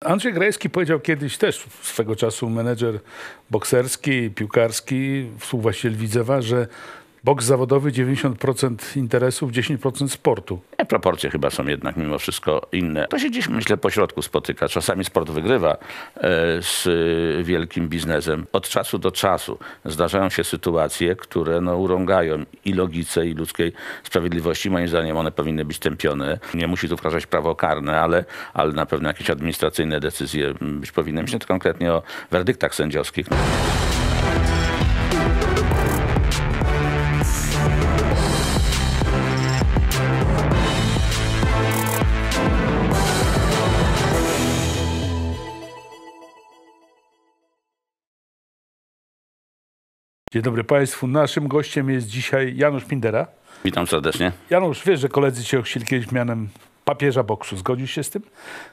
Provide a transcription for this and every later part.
Andrzej Grajewski powiedział kiedyś też, swego czasu menedżer bokserski, piłkarski, współwłaściciel Widzewa, że boks zawodowy 90% interesów, 10% sportu. Proporcje chyba są jednak mimo wszystko inne. To się gdzieś, myślę, po środku spotyka. Czasami sport wygrywa z wielkim biznesem. Od czasu do czasu zdarzają się sytuacje, które urągają i logice, i ludzkiej sprawiedliwości. Moim zdaniem one powinny być tępione. Nie musi tu wkraczać prawo karne, ale na pewno jakieś administracyjne decyzje być powinny. Myślę tu konkretnie o werdyktach sędziowskich. Dzień dobry Państwu. Naszym gościem jest dzisiaj Janusz Pindera. Witam serdecznie. Janusz, wiesz, że koledzy cię ochrzcili kiedyś mianem papieża boksu. Zgodzisz się z tym?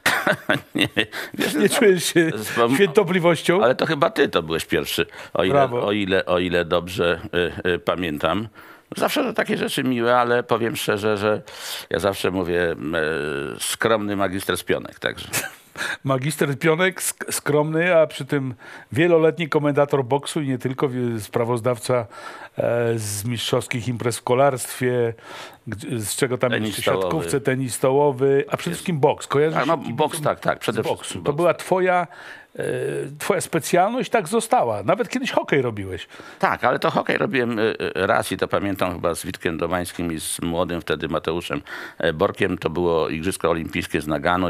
Nie czujesz się świętobliwością? Ale to chyba ty to byłeś pierwszy, o ile dobrze pamiętam. Zawsze to takie rzeczy miłe, ale powiem szczerze, że ja zawsze mówię skromny magister z pionek, także. Magister pionek, skromny, a przy tym wieloletni komentator boksu i nie tylko, sprawozdawca z mistrzowskich imprez w kolarstwie, z czego tam jeszcze siatkówce, tenis stołowy, a przede wszystkim boks. Kojarzysz? Boks, tak, przede wszystkim. To była twoja specjalność, tak została. Nawet kiedyś hokej robiłeś. Tak, ale to hokej robiłem raz i to pamiętam chyba z Witkiem Domańskim i z młodym wtedy Mateuszem Borkiem. To było Igrzyska Olimpijskie z Nagano,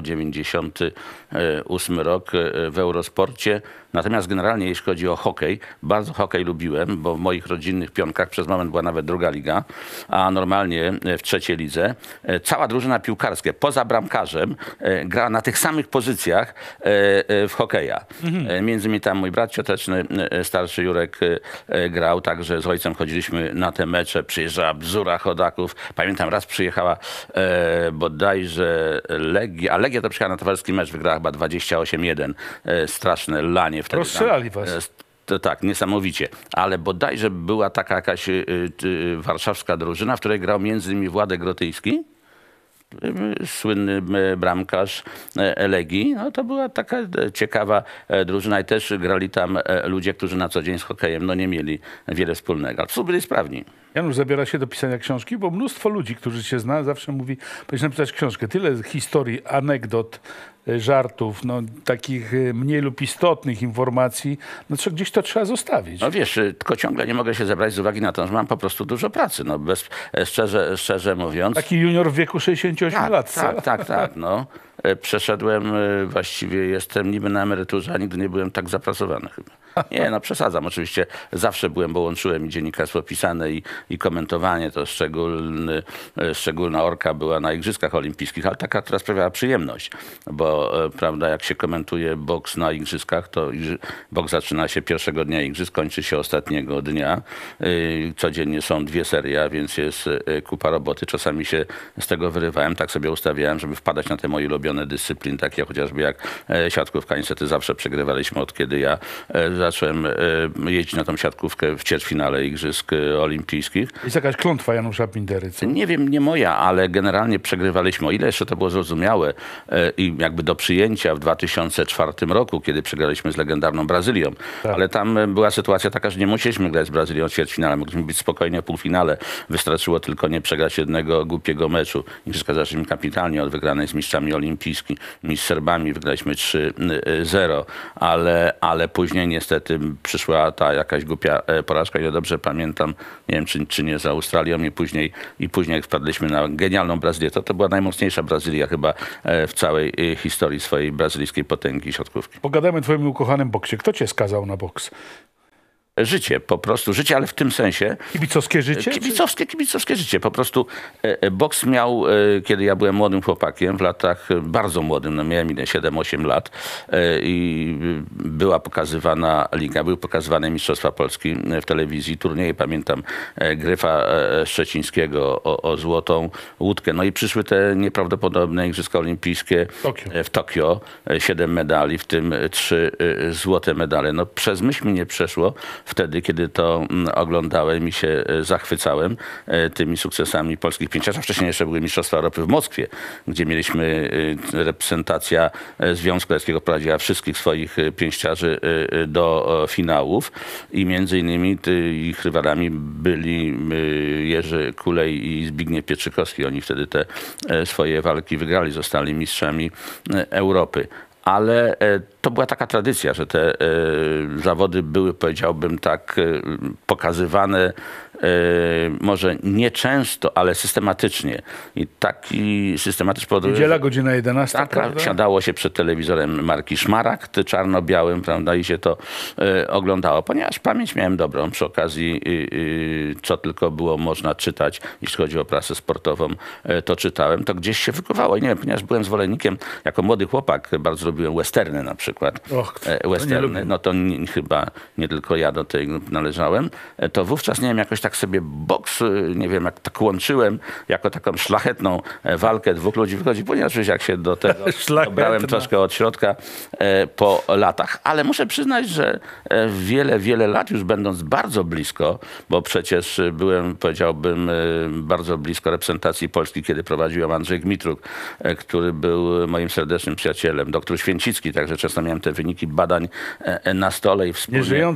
98 rok w Eurosporcie. Natomiast generalnie jeśli chodzi o hokej, bardzo hokej lubiłem, bo w moich rodzinnych pionkach przez moment była nawet druga liga, a normalnie w trzeciej lidze. Cała drużyna piłkarska poza bramkarzem grała na tych samych pozycjach w hokeja. Między innymi tam mój brat cioteczny, starszy Jurek, grał, także z ojcem chodziliśmy na te mecze, przyjeżdżała bzura chodaków. Pamiętam, raz przyjechała bodajże Legia, a Legia to przyjechała na towarzyski mecz, wygrała chyba 28-1. Straszne lanie wtedy. Rozstrzelali was. To tak, niesamowicie. Ale bodajże była taka jakaś warszawska drużyna, w której grał między innymi Władek Grotyjski, słynny bramkarz Legii. No to była taka ciekawa drużyna i też grali tam ludzie, którzy na co dzień z hokejem nie mieli wiele wspólnego. Ale byli sprawni. Janusz zabiera się do pisania książki, bo mnóstwo ludzi, którzy cię zna, zawsze mówi, powinieneś napisać książkę. Tyle historii, anegdot, żartów, takich mniej lub istotnych informacji, gdzieś to trzeba zostawić. No wiesz, tylko ciągle nie mogę się zebrać z uwagi na to, że mam po prostu dużo pracy. Szczerze mówiąc. Taki junior w wieku 68 lat. Tak. Przeszedłem, właściwie jestem niby na emeryturze, a nigdy nie byłem tak zapracowany chyba. Nie, przesadzam. Oczywiście zawsze byłem, bo łączyłem i dziennikarstwo pisane i komentowanie. To szczególna orka była na Igrzyskach Olimpijskich, ale taka, która sprawiała przyjemność. Bo prawda, jak się komentuje boks na Igrzyskach, to boks zaczyna się pierwszego dnia Igrzysk, kończy się ostatniego dnia. Codziennie są 2 serie, a więc jest kupa roboty. Czasami się z tego wyrywałem, tak sobie ustawiałem, żeby wpadać na te moje ulubione dyscypliny, takie chociażby jak siatkówka. Niestety zawsze przegrywaliśmy, od kiedy ja zacząłem jeździć na tą siatkówkę w ćwierćfinale Igrzysk Olimpijskich. Jest jakaś klątwa Janusza Pindery, co? Nie wiem, nie moja, ale generalnie przegrywaliśmy. O ile jeszcze to było zrozumiałe i jakby do przyjęcia w 2004 roku, kiedy przegraliśmy z legendarną Brazylią. Tak. Ale tam była sytuacja taka, że nie musieliśmy grać z Brazylią w ćwierćfinale. Mogliśmy być spokojnie w półfinale. Wystarczyło tylko nie przegrać jednego głupiego meczu. Igrzyska zaczęliśmy kapitalnie od wygranej z mistrzami olimpijskimi. Z Serbami wygraliśmy 3-0, ale później niestety przyszła ta jakaś głupia porażka. Ja dobrze pamiętam, nie wiem czy nie z Australią i później jak wpadliśmy na genialną Brazylię. To była najmocniejsza Brazylia chyba w całej historii swojej brazylijskiej potęgi siatkówki. Pogadajmy o twoim ukochanym boksie. Kto cię skazał na boks? Życie, po prostu życie, ale w tym sensie. Kibicowskie życie? Kibicowskie życie. Po prostu boks miał, kiedy ja byłem młodym chłopakiem, w latach bardzo młodym, miałem 7-8 lat i była pokazywana liga, były pokazywane Mistrzostwa Polski w telewizji, turnieje, pamiętam Gryfa Szczecińskiego o złotą łódkę. No i przyszły te nieprawdopodobne Igrzyska Olimpijskie w Tokio. 7 medali, w tym 3 złote medale. Przez myśl mi nie przeszło, wtedy, kiedy to oglądałem i się zachwycałem tymi sukcesami polskich pięściarzy. Wcześniej jeszcze były Mistrzostwa Europy w Moskwie, gdzie mieliśmy reprezentacja Związku Radzieckiego prowadziła wszystkich swoich pięściarzy do finałów i między innymi ich rywalami byli Jerzy Kulej i Zbigniew Pieczykowski. Oni wtedy te swoje walki wygrali, zostali mistrzami Europy. Ale to była taka tradycja, że te zawody były, powiedziałbym tak, pokazywane może nie często, ale systematycznie. I taki systematyczny powoduje... Niedziela, godzina 11, tak, prawda? Siadało się przed telewizorem marki Szmaragd, czarno-białym, prawda, i się to oglądało. Ponieważ pamięć miałem dobrą, przy okazji co tylko było można czytać, jeśli chodzi o prasę sportową, to czytałem, to gdzieś się wykuwało. I nie wiem, ponieważ byłem zwolennikiem, jako młody chłopak, bardzo lubiłem westerny na przykład. Westerny, no to chyba nie tylko ja do tej grupy należałem. To wówczas, nie wiem, jakoś tak sobie boks, nie wiem, jak tak łączyłem, jako taką szlachetną walkę dwóch ludzi wychodzi, ponieważ jak się do tego dobrałem troszkę od środka po latach. Ale muszę przyznać, że wiele lat już będąc bardzo blisko, bo przecież byłem, powiedziałbym, bardzo blisko reprezentacji Polski, kiedy prowadził ją Andrzej Gmitruk, który był moim serdecznym przyjacielem, doktor Święcicki, także często miałem te wyniki badań na stole i wspólnie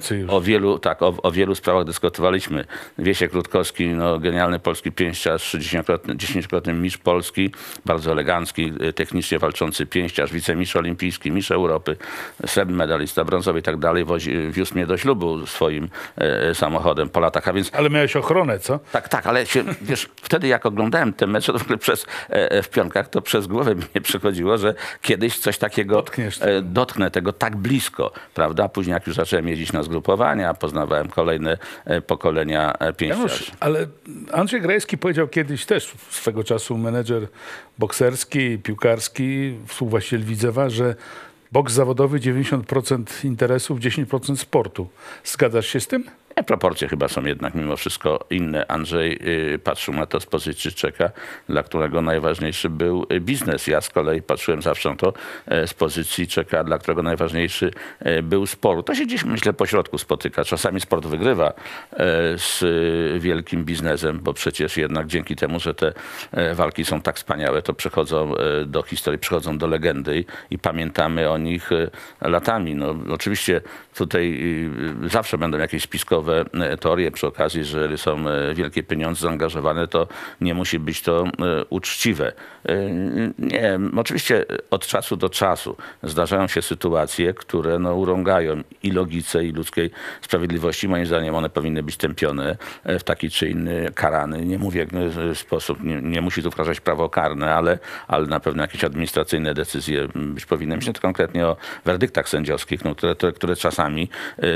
o wielu sprawach dyskutowaliśmy. Wiesiek Rutkowski, no, genialny polski pięściarz, 10-krotny mistrz Polski, bardzo elegancki, technicznie walczący pięściarz, wicemistrz olimpijski, mistrz Europy, srebrny medalista, brązowy i tak dalej, wiózł mnie do ślubu swoim samochodem po latach. A więc... Ale miałeś ochronę, co? Tak, ale wiesz, wtedy jak oglądałem te mecze, to w ogóle w Pionkach, to przez głowę mi nie przechodziło, że kiedyś coś takiego dotknę tego tak blisko, prawda? Później jak już zacząłem jeździć na zgrupowania, poznawałem kolejne pokolenia pięściarzy. Ale Andrzej Grajski powiedział kiedyś też, swego czasu menedżer bokserski, piłkarski, współwłaściciel Widzewa, że boks zawodowy 90% interesów, 10% sportu. Zgadzasz się z tym? Proporcje chyba są jednak mimo wszystko inne. Andrzej patrzył na to z pozycji człowieka, dla którego najważniejszy był biznes. Ja z kolei patrzyłem zawsze na to z pozycji człowieka, dla którego najważniejszy był sport. To się gdzieś, myślę, po środku spotyka. Czasami sport wygrywa z wielkim biznesem, bo przecież jednak dzięki temu, że te walki są tak wspaniałe, to przechodzą do historii, przechodzą do legendy i pamiętamy o nich latami. No, oczywiście tutaj zawsze będą jakieś spiskowe teorie przy okazji, że jeżeli są wielkie pieniądze zaangażowane, to nie musi być to uczciwe. Nie, oczywiście od czasu do czasu zdarzają się sytuacje, które urągają i logice, i ludzkiej sprawiedliwości. Moim zdaniem one powinny być tępione w taki czy inny, karany. Nie mówię w sposób, nie musi tu wkraczać prawo karne, ale na pewno jakieś administracyjne decyzje być powinny. Myślę to konkretnie o werdyktach sędziowskich, które czasami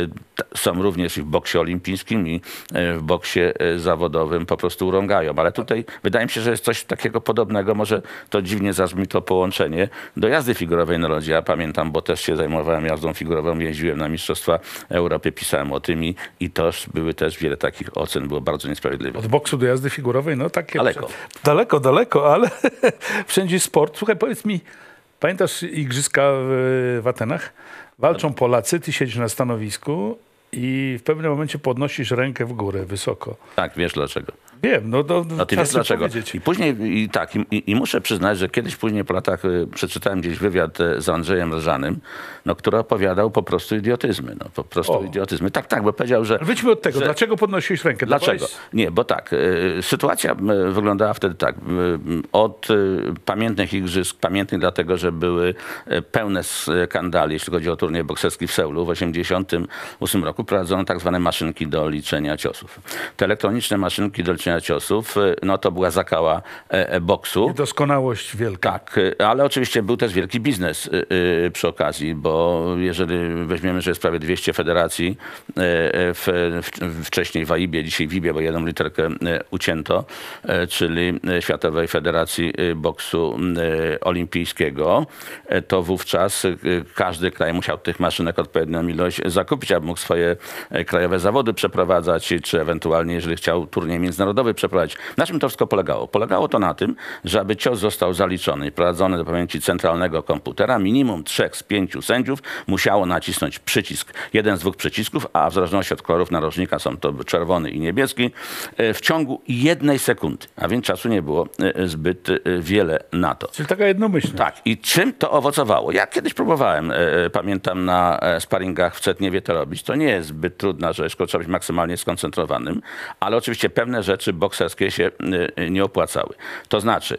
są również i w boksie olimpijskim i w boksie zawodowym po prostu urągają. Ale tutaj wydaje mi się, że jest coś takiego podobnego, może to dziwnie zabrzmi to połączenie, do jazdy figurowej na lodzie. Ja pamiętam, bo też się zajmowałem jazdą figurową, jeździłem na Mistrzostwa Europy, pisałem o tym i to były też wiele takich ocen, było bardzo niesprawiedliwe. Od boksu do jazdy figurowej, no takie... Daleko. Ale wszędzie sport. Słuchaj, powiedz mi, pamiętasz igrzyska w Atenach? Walczą Polacy, ty siedzisz na stanowisku i w pewnym momencie podnosisz rękę w górę, wysoko. Tak, wiesz dlaczego. Wiem, no ty wiesz dlaczego. I później, i muszę przyznać, że kiedyś później po latach przeczytałem gdzieś wywiad z Andrzejem Rżanym, który opowiadał po prostu idiotyzmy. Idiotyzmy. Tak, bo powiedział, że... Wyjdźmy od tego. Dlaczego podnosiłeś rękę? Dlaczego? Nie, bo tak. Sytuacja wyglądała wtedy tak. Od pamiętnych igrzysk, pamiętnych dlatego, że były pełne skandali, jeśli chodzi o turniej bokserski w Seulu w 1988 roku, prowadzono tak zwane maszynki do liczenia ciosów. Te elektroniczne maszynki do liczenia ciosów, to była zakała boksu. Niedoskonałość wielka. Tak, ale oczywiście był też wielki biznes przy okazji, bo jeżeli weźmiemy, że jest prawie 200 federacji, wcześniej w AIB-ie, dzisiaj w IB-ie, bo jedną literkę ucięto, czyli Światowej Federacji Boksu Olimpijskiego, to wówczas każdy kraj musiał tych maszynek odpowiednią ilość zakupić, aby mógł swoje krajowe zawody przeprowadzać, czy ewentualnie, jeżeli chciał turniej międzynarodowy standardowy przeprowadzić. Na czym to wszystko polegało? Polegało to na tym, że aby cios został zaliczony i prowadzony do pamięci centralnego komputera, minimum 3 z 5 sędziów musiało nacisnąć przycisk, jeden z 2 przycisków, a w zależności od kolorów narożnika są to czerwony i niebieski, w ciągu 1 sekundy. A więc czasu nie było zbyt wiele na to. Czyli taka jednomyślność. Tak. I czym to owocowało? Ja kiedyś próbowałem, pamiętam na sparingach w Cetniewie to robić. To nie jest zbyt trudna rzecz, tylko trzeba być maksymalnie skoncentrowanym, ale oczywiście pewne rzeczy bokserskie się nie opłacały. To znaczy,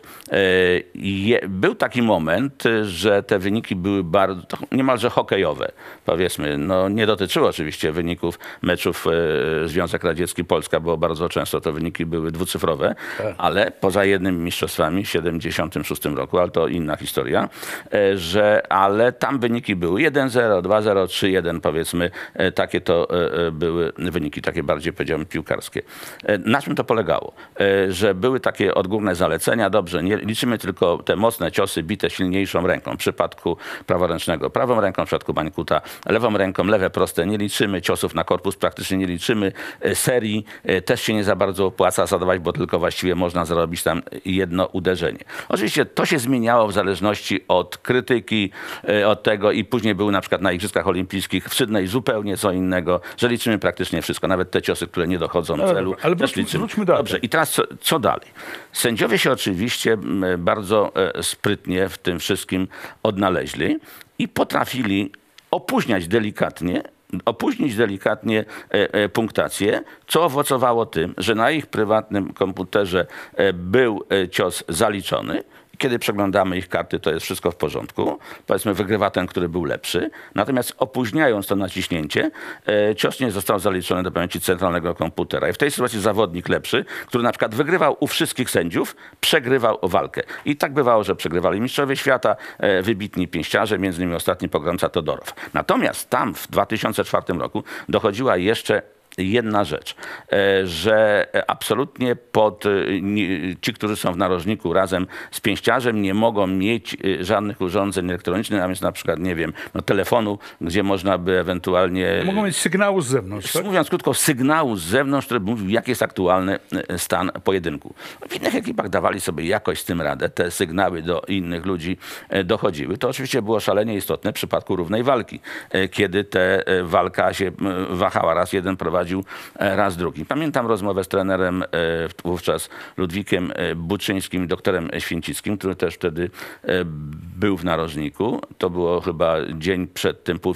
był taki moment, że te wyniki były bardzo, niemalże hokejowe, powiedzmy. No, nie dotyczyło oczywiście wyników meczów Związek Radziecki-Polska, bo bardzo często te wyniki były dwucyfrowe, ale poza jednymi mistrzostwami w 76 roku, ale to inna historia, ale tam wyniki były 1-0, 2-0, 3-1 powiedzmy. Takie to były wyniki, takie bardziej powiedziałbym piłkarskie. Na czym to polegało? Że były takie odgórne zalecenia, dobrze, nie liczymy tylko te mocne ciosy bite silniejszą ręką. W przypadku praworęcznego prawą ręką, w przypadku Mańkuta lewą ręką, lewe proste nie liczymy, ciosów na korpus praktycznie nie liczymy, serii też się nie za bardzo opłaca zadawać, bo tylko właściwie można zrobić tam jedno uderzenie. Oczywiście to się zmieniało w zależności od krytyki, od tego i później były na przykład na Igrzyskach Olimpijskich w Sydney zupełnie co innego, że liczymy praktycznie wszystko, nawet te ciosy, które nie dochodzą do celu. Ale też liczymy. wróćmy dalej. Dobrze, i teraz co dalej? Sędziowie się oczywiście bardzo sprytnie w tym wszystkim odnaleźli i potrafili opóźnić delikatnie punktację, co owocowało tym, że na ich prywatnym komputerze był cios zaliczony. Kiedy przeglądamy ich karty, to jest wszystko w porządku. Powiedzmy, wygrywa ten, który był lepszy. Natomiast opóźniając to naciśnięcie, cios nie został zaliczony do pamięci centralnego komputera. I w tej sytuacji zawodnik lepszy, który na przykład wygrywał u wszystkich sędziów, przegrywał walkę. I tak bywało, że przegrywali mistrzowie świata, wybitni pięściarze, między innymi ostatni pogromca Todorow. Natomiast tam w 2004 roku dochodziła jeszcze jedna rzecz, że absolutnie ci, którzy są w narożniku razem z pięściarzem, nie mogą mieć żadnych urządzeń elektronicznych, a więc na przykład, nie wiem, telefonu, gdzie można by ewentualnie... Mogą mieć sygnału z zewnątrz, tak? Mówiąc krótko, sygnału z zewnątrz, który mówił, jaki jest aktualny stan pojedynku. W innych ekipach dawali sobie jakoś z tym radę. Te sygnały do innych ludzi dochodziły. To oczywiście było szalenie istotne w przypadku równej walki, kiedy ta walka się wahała. Raz jeden prowadził, raz drugi. Pamiętam rozmowę z trenerem wówczas Ludwikiem Buczyńskim, doktorem Święcickim, który też wtedy był w narożniku. To było chyba dzień przed tym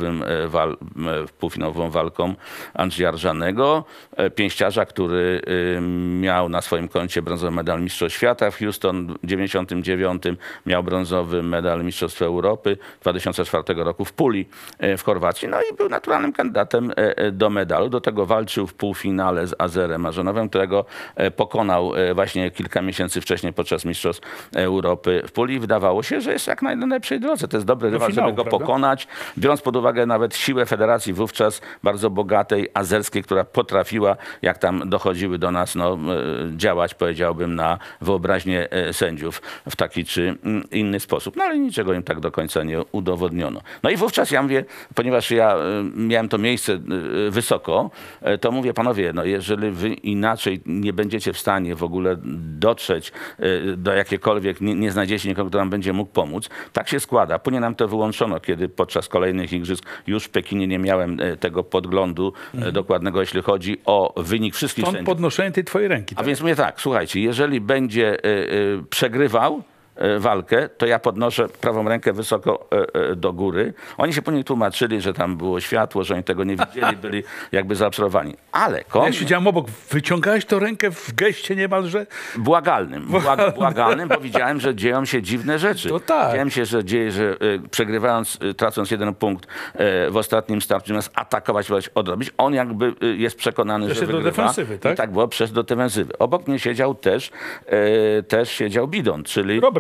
półfinałową walką Andrzeja Rżanego, pięściarza, który miał na swoim koncie brązowy medal Mistrzostw Świata w Houston w 1999, miał brązowy medal Mistrzostw Europy 2004 roku w Puli w Chorwacji. No i był naturalnym kandydatem do medalu. Do tego walczył w półfinale z Azerem Arzanowem, którego pokonał właśnie kilka miesięcy wcześniej podczas Mistrzostw Europy w Puli. Wydawało się, że jest jak na najlepszej drodze. To jest dobry rywal, żeby go pokonać. Biorąc pod uwagę nawet siłę federacji wówczas bardzo bogatej, azerskiej, która potrafiła, jak tam dochodziły do nas, działać, powiedziałbym, na wyobraźnię sędziów w taki czy inny sposób. No ale niczego im tak do końca nie udowodniono. No i wówczas ja mówię, ponieważ ja miałem to miejsce wysoko, to mówię, panowie, jeżeli wy inaczej nie będziecie w stanie w ogóle dotrzeć do jakiekolwiek, nie znajdziecie nikogo, kto nam będzie mógł pomóc, tak się składa. Później nam to wyłączono, kiedy podczas kolejnych igrzysk już w Pekinie nie miałem tego podglądu dokładnego, jeśli chodzi o wynik wszystkich sędziów. Podnoszenie tej twojej ręki. Tak? A więc mówię tak, słuchajcie, jeżeli będzie przegrywał walkę, to ja podnoszę prawą rękę wysoko do góry. Oni się później tłumaczyli, że tam było światło, że oni tego nie widzieli, byli jakby zaobserwowani. Ale ja siedziałem obok, wyciągałeś tę rękę w geście niemalże? Błagalnym, bo widziałem, że dzieją się dziwne rzeczy. To tak. Widziałem się, że dzieje, że przegrywając, tracąc 1 punkt w ostatnim starciu, zamiast atakować, odrobić, on jakby jest przekonany, że wygrywa. Do defensywy, tak? I tak było przez do defensywy. Obok mnie siedział też siedział Bidon, czyli Robert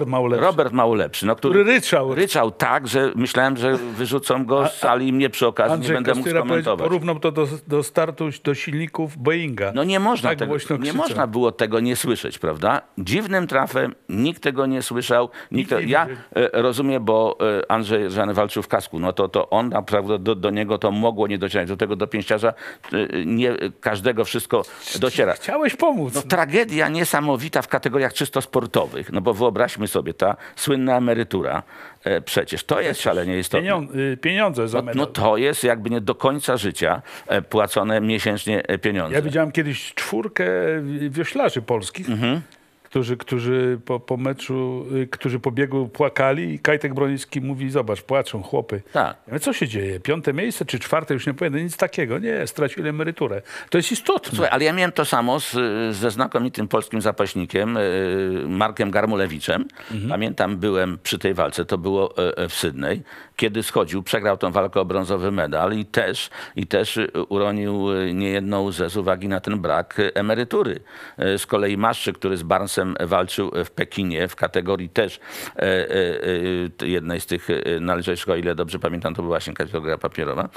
Małolepszy. Robert Małolepszy, no, który ryczał. Ryczał tak, że myślałem, że wyrzucą go z sali i mnie przy okazji Andrzej nie będę mógł skomentować. Porównał to do startu do silników Boeinga. No nie można tak tego, nie można było tego nie słyszeć, prawda? Dziwnym trafem nikt tego nie słyszał. Ja rozumiem, bo Andrzej Żany walczył w kasku. No to on naprawdę do niego to mogło nie docierać. Do tego do pięściarza nie każdego wszystko dociera. Chciałeś pomóc. No, tragedia niesamowita w kategoriach czysto sportowych. No bo wyobraźmy sobie, ta słynna emerytura, przecież to jest szalenie istotne. Pieniądze za medal. No to jest jakby nie do końca życia płacone miesięcznie pieniądze. Ja widziałem kiedyś 4 wioślarzy polskich, którzy po meczu, którzy po biegu płakali i Kajtek Broniewski mówi, zobacz, płaczą chłopy. Tak. Ja mówię, co się dzieje? 5. miejsce czy 4? Już nie pamiętam. Nic takiego. Nie, stracili emeryturę. To jest istotne. Słuchaj, ale ja miałem to samo ze znakomitym polskim zapaśnikiem Markiem Garmulewiczem. Pamiętam, byłem przy tej walce, to było w Sydney, kiedy schodził, przegrał tą walkę o brązowy medal i też uronił niejedną łzę z uwagi na ten brak emerytury. Z kolei Maszczyk, który z Barnesem walczył w Pekinie w kategorii też jednej z tych należących, o ile dobrze pamiętam, to była właśnie kategoria papierowa,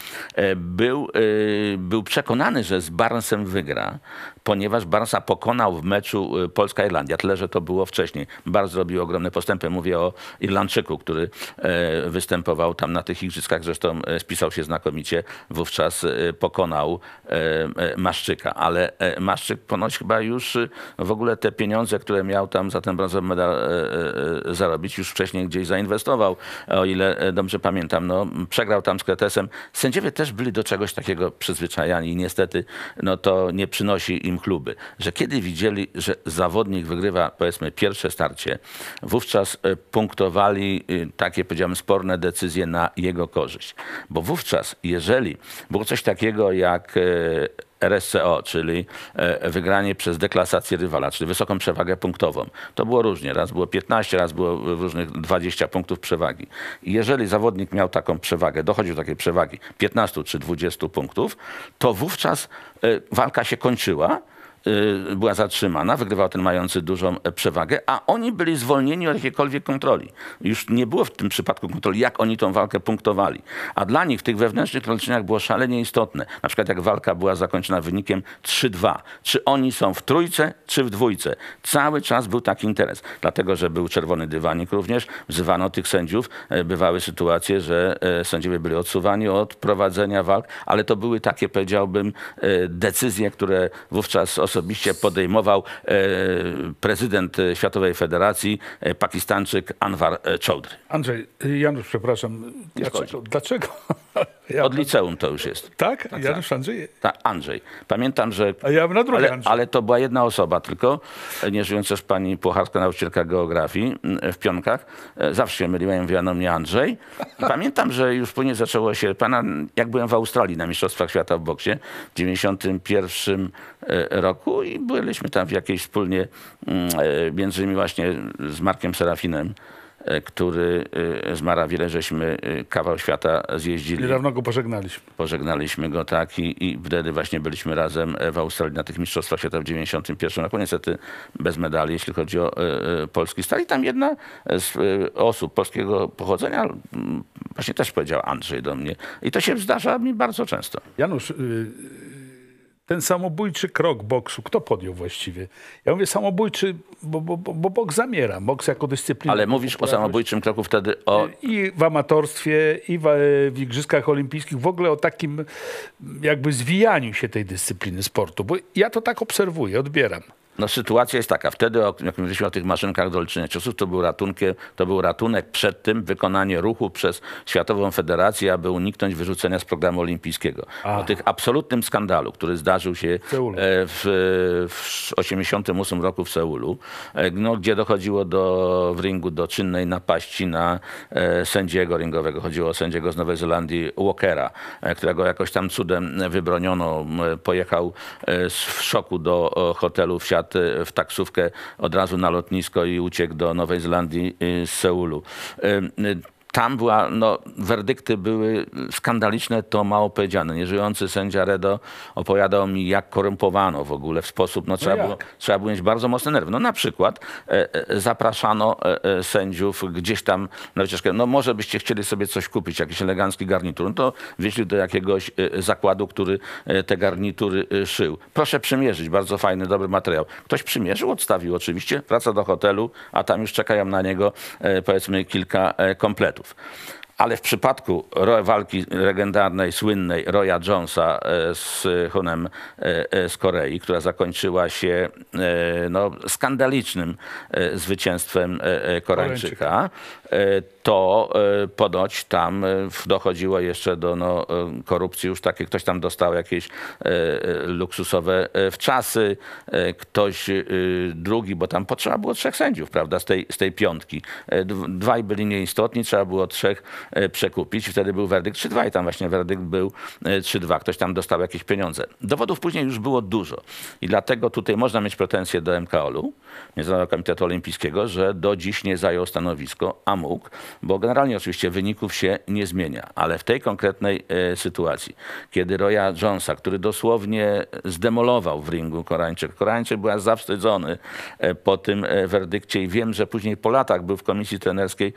był przekonany, że z Barnesem wygra, ponieważ Barnesa pokonał w meczu Polska-Irlandia. Tyle, że to było wcześniej. Barnes zrobił ogromne postępy. Mówię o Irlandczyku, który występował tam na tych igrzyskach. Zresztą spisał się znakomicie. Wówczas pokonał Maszczyka. Ale Maszczyk ponoć chyba już w ogóle te pieniądze, które miał tam za ten brązowy medal zarobić, już wcześniej gdzieś zainwestował. O ile dobrze pamiętam, no, przegrał tam z Kretesem. Sędziowie też byli do czegoś takiego przyzwyczajani i niestety no, to nie przynosi im chluby. Że kiedy widzieli, że zawodnik wygrywa, powiedzmy, pierwsze starcie, wówczas punktowali takie, powiedziałem, sporne decyzje na jego korzyść. Bo wówczas, jeżeli było coś takiego jak RSCO, czyli wygranie przez deklasację rywala, czyli wysoką przewagę punktową. To było różnie. Raz było 15, raz było różnych 20 punktów przewagi. I jeżeli zawodnik miał taką przewagę, dochodził do takiej przewagi 15 czy 20 punktów, to wówczas walka się kończyła, była zatrzymana, wygrywał ten mający dużą przewagę, a oni byli zwolnieni od jakiejkolwiek kontroli. Już nie było w tym przypadku kontroli, jak oni tą walkę punktowali. A dla nich w tych wewnętrznych rozliczeniach było szalenie istotne. Na przykład jak walka była zakończona wynikiem 3-2. Czy oni są w trójce, czy w dwójce. Cały czas był taki interes. Dlatego, że był czerwony dywanik również, wzywano tych sędziów. Bywały sytuacje, że sędziowie byli odsuwani od prowadzenia walk, ale to były takie, powiedziałbym, decyzje, które wówczas osobiście podejmował prezydent Światowej Federacji, Pakistańczyk Anwar Choudhury. Andrzej, Janusz, przepraszam. Dlaczego? Od liceum to już jest. Tak? Janusz Andrzej? Tak, Andrzej. Pamiętam, że... A ja na drugie Andrzej. Ale to była jedna osoba tylko, nieżyjąca już pani Płocharska, nauczycielka geografii w Pionkach. Zawsze się myliła, ja mówiła na mnie Andrzej. I pamiętam, że już później zaczęło się... Jak byłem w Australii na Mistrzostwach Świata w boksie w 91 roku i byliśmy tam w jakiejś wspólnie, między innymi właśnie z Markiem Serafinem, który z Marawile, żeśmy kawał świata zjeździli. Niedawno go pożegnaliśmy. Pożegnaliśmy go, tak, i wtedy właśnie byliśmy razem w Australii na tych Mistrzostwach Świata w 91 roku. Niestety bez medali, jeśli chodzi o polski stal. I tam jedna z osób polskiego pochodzenia właśnie też powiedział Andrzej do mnie. I to się zdarza mi bardzo często. Janusz, ten samobójczy krok boksu, kto podjął właściwie? Ja mówię samobójczy, bo boks zamiera. Boks jako dyscyplina. Ale mówisz o samobójczym kroku wtedy o... I w amatorstwie, i w Igrzyskach Olimpijskich, w ogóle o takim jakby zwijaniu się tej dyscypliny sportu. Bo ja to tak obserwuję, odbieram. No sytuacja jest taka. Wtedy, jak mówiliśmy o tych maszynkach do liczenia ciosów, to był ratunek przed tym, wykonanie ruchu przez Światową Federację, aby uniknąć wyrzucenia z programu olimpijskiego. O tych absolutnym skandalu, który zdarzył się w 88 roku w Seulu, no, gdzie dochodziło w ringu do czynnej napaści na sędziego ringowego. Chodziło o sędziego z Nowej Zelandii, Walkera, którego jakoś tam cudem wybroniono. Pojechał w szoku do hotelu, wsiadł w taksówkę od razu na lotnisko i uciekł do Nowej Zelandii z Seulu. tam werdykty były skandaliczne, to mało powiedziane. Nieżyjący sędzia Redo opowiadał mi, jak korumpowano w ogóle w sposób, trzeba było mieć bardzo mocne nerwy. No na przykład zapraszano sędziów gdzieś tam na wycieczkę. No może byście chcieli sobie coś kupić, jakiś elegancki garnitur. No to wyszli do jakiegoś zakładu, który te garnitury szył. Proszę przymierzyć, bardzo fajny, dobry materiał. Ktoś przymierzył, odstawił oczywiście, wraca do hotelu, a tam już czekają na niego powiedzmy kilka kompletów. Ale w przypadku walki legendarnej, słynnej Roya Jonesa z Hunem z Korei, która zakończyła się skandalicznym zwycięstwem Koreańczyka, to ponoć tam dochodziło jeszcze do korupcji już takiej. Ktoś tam dostał jakieś luksusowe wczasy, ktoś drugi, bo tam potrzeba było 3 sędziów, prawda, z tej piątki. 2 byli nieistotni, trzeba było 3 przekupić i wtedy był werdykt 3-2 i tam właśnie werdykt był 3-2. Ktoś tam dostał jakieś pieniądze. Dowodów później już było dużo i dlatego tutaj można mieć pretensje do MKOL-u, Międzynarodowego Komitetu Olimpijskiego, że do dziś nie zajął stanowisko, a mógł, bo generalnie oczywiście wyników się nie zmienia, ale w tej konkretnej sytuacji, kiedy Roya Jonesa, który dosłownie zdemolował w ringu Koreańczyk był aż zawstydzony po tym werdykcie i wiem, że później po latach był w komisji trenerskiej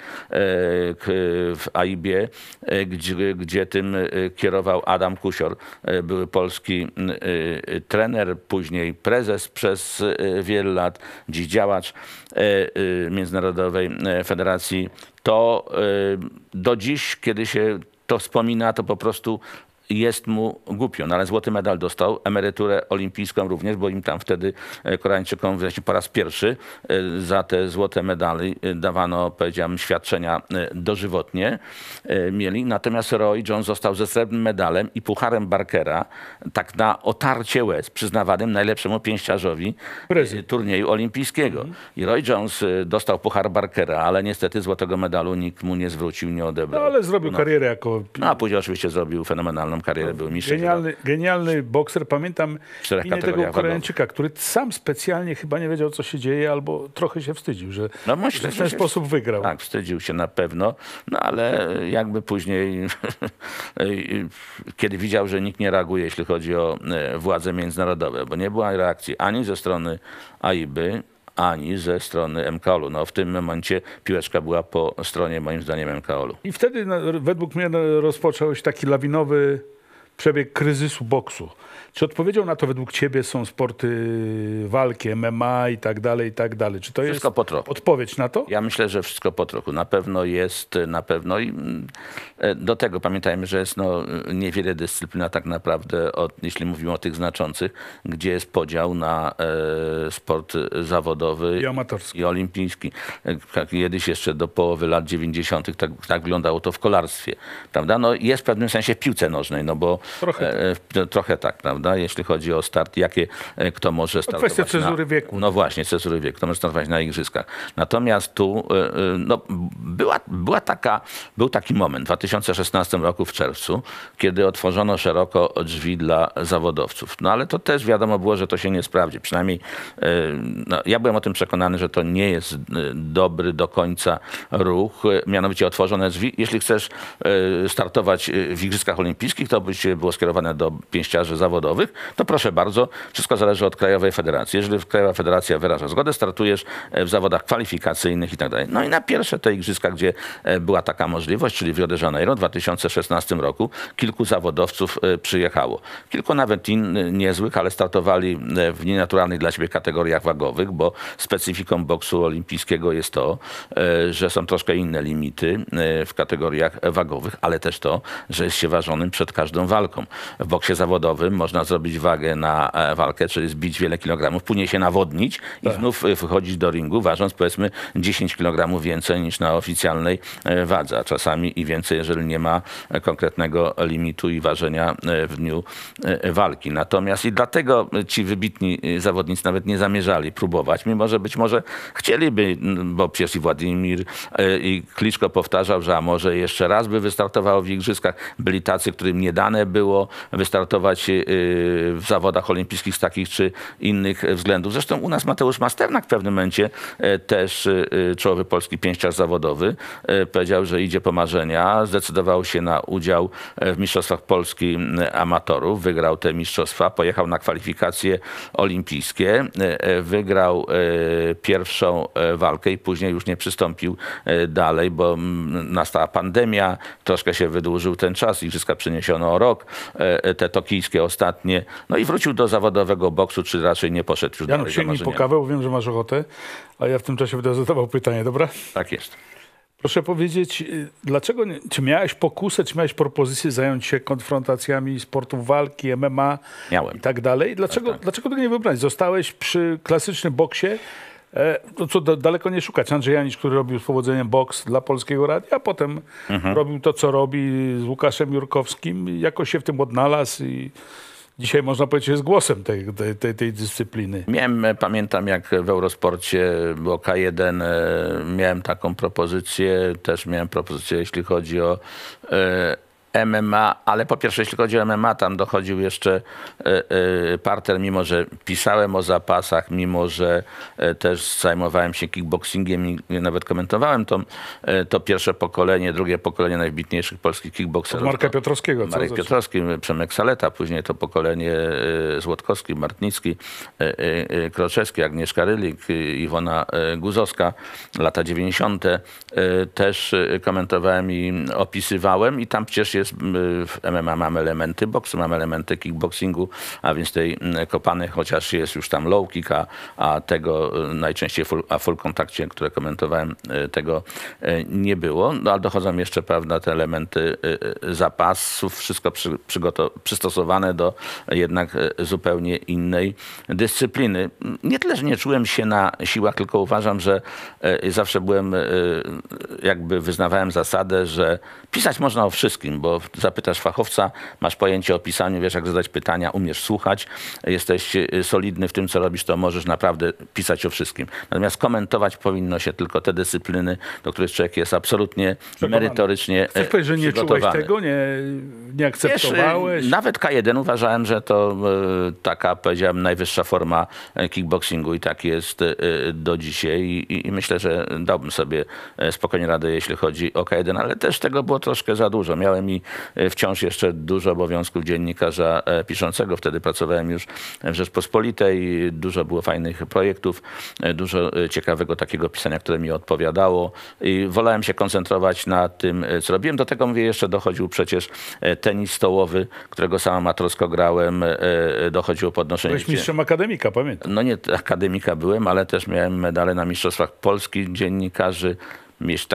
w AIB, gdzie tym kierował Adam Kusior, były polski trener, później prezes przez wiele lat, dziś działacz Międzynarodowej Federacji. To do dziś, kiedy się to wspomina, to po prostu jest mu głupio, no ale złoty medal dostał, emeryturę olimpijską również, bo im tam wtedy Koreańczykom po raz pierwszy za te złote medale dawano, powiedziałem, świadczenia dożywotnie mieli. Natomiast Roy Jones został ze srebrnym medalem i pucharem Barkera, tak na otarcie łez, przyznawanym najlepszemu pięściarzowi turnieju olimpijskiego. I Roy Jones dostał puchar Barkera, ale niestety złotego medalu nikt mu nie zwrócił, nie odebrał. No ale zrobił karierę jako... No a później oczywiście zrobił fenomenalną karierę, był mistrzem. Genialny bokser. Pamiętam imię tego Koreańczyka, który sam specjalnie chyba nie wiedział, co się dzieje, albo trochę się wstydził, że w ten sposób wygrał. Tak, wstydził się na pewno, no ale jakby później, kiedy widział, że nikt nie reaguje, jeśli chodzi o władze międzynarodowe, bo nie była reakcji ani ze strony AIB, ani ze strony MKOL-u. No, w tym momencie piłeczka była po stronie, moim zdaniem, MKOL-u. I wtedy według mnie rozpoczął się taki lawinowy przebieg kryzysu boksu. Czy odpowiedzią na to według ciebie są sporty walki, MMA i tak dalej, i tak dalej? Czy to wszystko jest po trochu. Odpowiedź na to? Ja myślę, że wszystko po trochu. Na pewno jest, i do tego pamiętajmy, że jest niewiele dyscyplina tak naprawdę, jeśli mówimy o tych znaczących, gdzie jest podział na sport zawodowy i olimpijski. Kiedyś jeszcze do połowy lat 90. tak wyglądało to w kolarstwie, prawda? No jest w pewnym sensie w piłce nożnej, no bo trochę tak, prawda? Jeśli chodzi o start, kto może startować. Kwestia cezury wieku. No właśnie, cezury wieku, kto może startować na igrzyskach. Natomiast tu był taki moment w 2016 roku w czerwcu, kiedy otworzono szeroko drzwi dla zawodowców. No ale to też wiadomo było, że to się nie sprawdzi. Przynajmniej ja byłem o tym przekonany, że to nie jest dobry do końca ruch. Mianowicie otworzone drzwi. Jeśli chcesz startować w igrzyskach olimpijskich, to by się było skierowane do pięściarzy zawodowych, to proszę bardzo, wszystko zależy od Krajowej Federacji. Jeżeli Krajowa Federacja wyraża zgodę, startujesz w zawodach kwalifikacyjnych i tak dalej. No i na pierwsze te igrzyska, gdzie była taka możliwość, czyli w Rio de Janeiro w 2016 roku, kilku zawodowców przyjechało. Kilku nawet niezłych, ale startowali w nienaturalnych dla siebie kategoriach wagowych, bo specyfiką boksu olimpijskiego jest to, że są troszkę inne limity w kategoriach wagowych, ale też to, że jest się ważonym przed każdą walką. W boksie zawodowym można zrobić wagę na walkę, czyli zbić wiele kilogramów, później się nawodnić i znów wychodzić do ringu, ważąc powiedzmy 10 kg więcej niż na oficjalnej wadze, a czasami i więcej, jeżeli nie ma konkretnego limitu i ważenia w dniu walki. Natomiast i dlatego ci wybitni zawodnicy nawet nie zamierzali próbować, mimo że być może chcieliby, bo przecież i Władimir i Kliczko powtarzał, że a może jeszcze raz by wystartował w igrzyskach. Byli tacy, którym nie dane było wystartować w zawodach olimpijskich z takich czy innych względów. Zresztą u nas Mateusz Masternak w pewnym momencie, też czołowy polski pięściarz zawodowy, powiedział, że idzie po marzenia, zdecydował się na udział w Mistrzostwach Polski amatorów, wygrał te mistrzostwa, pojechał na kwalifikacje olimpijskie, wygrał pierwszą walkę i później już nie przystąpił dalej, bo nastała pandemia, troszkę się wydłużył ten czas, igrzyska przeniesiono o rok, te tokijskie ostatnie, no i wrócił do zawodowego boksu, czy raczej nie poszedł już dalej. Sięgnij po kawę, bo wiem, że masz ochotę, a ja w tym czasie będę zadawał pytanie, dobra? Tak jest. Proszę powiedzieć, dlaczego, czy miałeś pokusę, czy miałeś propozycję zająć się konfrontacjami sportów walki, MMA Miałem. i tak dalej? Dlaczego tego nie wybrać? Zostałeś przy klasycznym boksie, to co daleko nie szukać. Andrzej Janisz, który robił z powodzeniem boks dla Polskiego Radia, a potem robił to, co robi z Łukaszem Jurkowskim, jakoś się w tym odnalazł i dzisiaj można powiedzieć, że jest głosem tej dyscypliny. Pamiętam jak w Eurosporcie było K1, miałem taką propozycję, też miałem propozycję, jeśli chodzi o MMA, ale po pierwsze, jeśli chodzi o MMA, tam dochodził jeszcze parter, mimo że pisałem o zapasach, mimo że też zajmowałem się kickboxingiem i nawet komentowałem to pierwsze pokolenie, drugie pokolenie najwybitniejszych polskich kickboxerów. Marka Piotrowskiego. Marek Piotrowski, Przemek Saleta, później to pokolenie Złotkowski, Martnicki, Kroczewski, Agnieszka Rylik, Iwona Guzowska, lata 90. Też komentowałem i opisywałem i tam przecież jest w MMA mamy elementy boksu, mamy elementy kickboxingu, a więc tej kopanej, chociaż jest już tam low kick, a tego najczęściej full kontakcie, które komentowałem, tego nie było. No ale dochodzą jeszcze, prawda, te elementy zapasów, wszystko przystosowane do jednak zupełnie innej dyscypliny. Nie tyle, że nie czułem się na siłach, tylko uważam, że zawsze byłem, jakby wyznawałem zasadę, że pisać można o wszystkim, bo zapytasz fachowca, masz pojęcie o pisaniu, wiesz jak zadać pytania, umiesz słuchać, jesteś solidny w tym, co robisz, to możesz naprawdę pisać o wszystkim. Natomiast komentować powinno się tylko te dyscypliny, do których człowiek jest absolutnie merytorycznie Chcesz powiedzieć, że nie czułeś tego, nie akceptowałeś? Wiesz, nawet K1 uważałem, że to taka, powiedziałem, najwyższa forma kickboxingu i tak jest do dzisiaj i myślę, że dałbym sobie spokojnie radę, jeśli chodzi o K1, ale też tego było troszkę za dużo. Miałem i wciąż jeszcze dużo obowiązków dziennikarza piszącego. Wtedy pracowałem już w Rzeczpospolitej. Dużo było fajnych projektów, dużo ciekawego takiego pisania, które mi odpowiadało. I wolałem się koncentrować na tym, co robiłem. Do tego, mówię, jeszcze dochodził przecież tenis stołowy, którego sam amatorsko grałem. Dochodziło podnoszenie... Byłeś mistrzem akademika, pamiętam. No nie akademika byłem, ale też miałem medale na Mistrzostwach Polski dziennikarzy. Mieć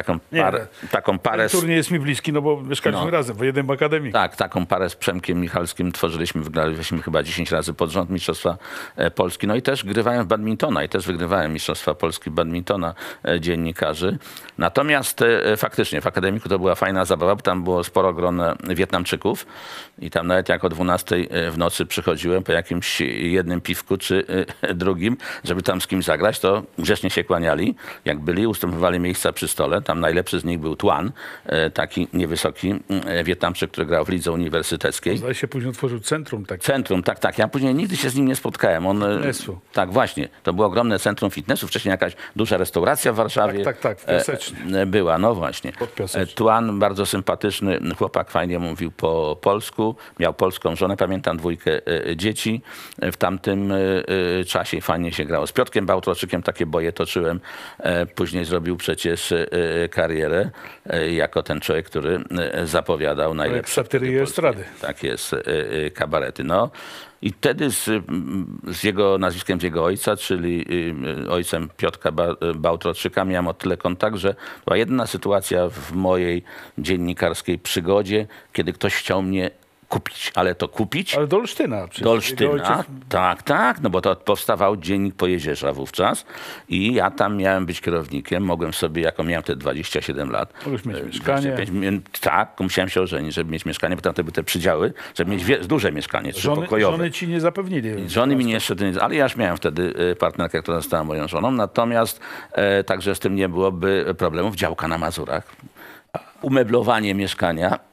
taką parę. Ten turniej jest mi bliski, no bo mieszkaliśmy razem w jednym akademii. Tak, taką parę z Przemkiem Michalskim tworzyliśmy, wygraliśmy chyba 10 razy pod rząd Mistrzostwa Polski. No i też grywałem w badmintona i też wygrywałem Mistrzostwa Polski badmintona dziennikarzy. Natomiast faktycznie w akademiku to była fajna zabawa, bo tam było sporo gron Wietnamczyków i tam nawet jak o 12 w nocy przychodziłem po jakimś jednym piwku czy drugim, żeby tam z kim zagrać, to grzecznie się kłaniali. Jak byli, ustępowali miejsca przy stole. Tam najlepszy z nich był Tuan, taki niewysoki Wietnamczyk, który grał w lidze uniwersyteckiej. Zdaje się, później otworzył centrum. Centrum, tak. Ja później nigdy się z nim nie spotkałem. Fitnessu. Tak, właśnie. To było ogromne centrum fitnessu. Wcześniej jakaś duża restauracja w Warszawie. Tak, w Piasecznie. Była, no właśnie. Pod Tuan, bardzo sympatyczny chłopak, fajnie mówił po polsku. Miał polską żonę, pamiętam, 2 dzieci. W tamtym czasie fajnie się grało. Z Piotrkiem Bałtroczykiem takie boje toczyłem. Później zrobił przecież karierę jako ten człowiek, który zapowiadał najlepsze satyry i estrady. Tak jest, kabarety. No. I wtedy z jego nazwiskiem, z jego ojca, czyli ojcem Piotrka Bałtroczyka, miałem o tyle kontakt, że była jedna sytuacja w mojej dziennikarskiej przygodzie, kiedy ktoś chciał mnie kupić, ale to kupić... Ale do Olsztyna. Do Olsztyna, tak, no bo to powstawał Dziennik Pojezierza wówczas i ja tam miałem być kierownikiem, mogłem sobie, jako miałem te 27 lat... Mogłeś mieć mieszkanie. Tak, musiałem się ożenić, żeby mieć mieszkanie, bo tam były te przydziały, żeby mieć duże mieszkanie, 3-pokojowe. Żony ci nie zapewnili. Żony mi nie jeszcze, ale ja już miałem wtedy partnerkę, która została moją żoną, natomiast także z tym nie byłoby problemów. Działka na Mazurach, umeblowanie mieszkania,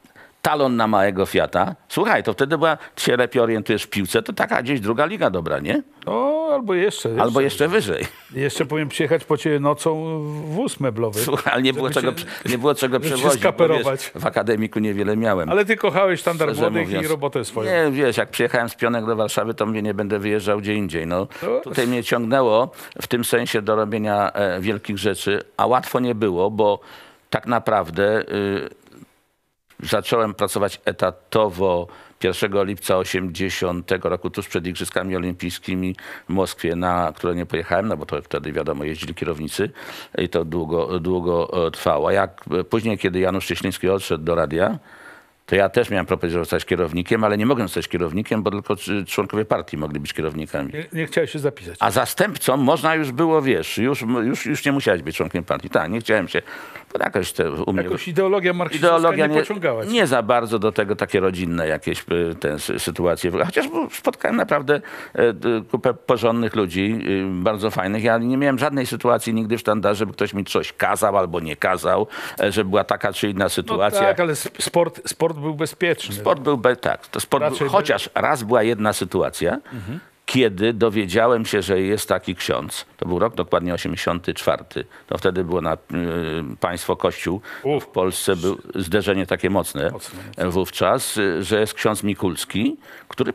talon na małego Fiata. Słuchaj, to wtedy się lepiej orientujesz w piłce, to taka gdzieś druga liga dobra, nie? No, albo jeszcze. Albo jeszcze wyżej. Jeszcze powiem przyjechać po ciebie nocą w wóz meblowy. Słuchaj, ale nie było czego przewozić, skaperować. Wiesz, w akademiku niewiele miałem. Ale ty kochałeś sztandar Szczerze młodych mówiąc. i robotę swoją. Nie, wiesz, jak przyjechałem z Pionek do Warszawy, to mówię, nie będę wyjeżdżał gdzie indziej. No, tutaj mnie ciągnęło w tym sensie do robienia wielkich rzeczy, a łatwo nie było, bo tak naprawdę zacząłem pracować etatowo 1 lipca 80 roku, tuż przed Igrzyskami Olimpijskimi w Moskwie, na które nie pojechałem, no bo to wtedy wiadomo, jeździli kierownicy i to długo trwało. A jak później, kiedy Janusz Cieśliński odszedł do radia, to ja też miałem propozycję zostać kierownikiem, ale nie mogłem zostać kierownikiem, bo tylko członkowie partii mogli być kierownikami. Nie chciałeś się zapisać. A zastępcą można już było, wiesz, już nie musiałeś być członkiem partii. Tak, nie chciałem się, bo jakoś u mnie... Jakoś ideologia marksistowska nie pociągała. Nie za bardzo do tego takie rodzinne jakieś sytuacje. Chociaż spotkałem naprawdę kupę porządnych ludzi, bardzo fajnych. Ja nie miałem żadnej sytuacji nigdy w sztandarze, żeby ktoś mi coś kazał albo nie kazał, żeby była taka czy inna sytuacja. No tak, ale sport był bezpieczny. Sport był, tak. To sport był, chociaż raz była jedna sytuacja, kiedy dowiedziałem się, że jest taki ksiądz. To był rok dokładnie 84. To wtedy było na państwo Kościół. W Polsce było zderzenie takie mocne wówczas, że jest ksiądz Mikulski, który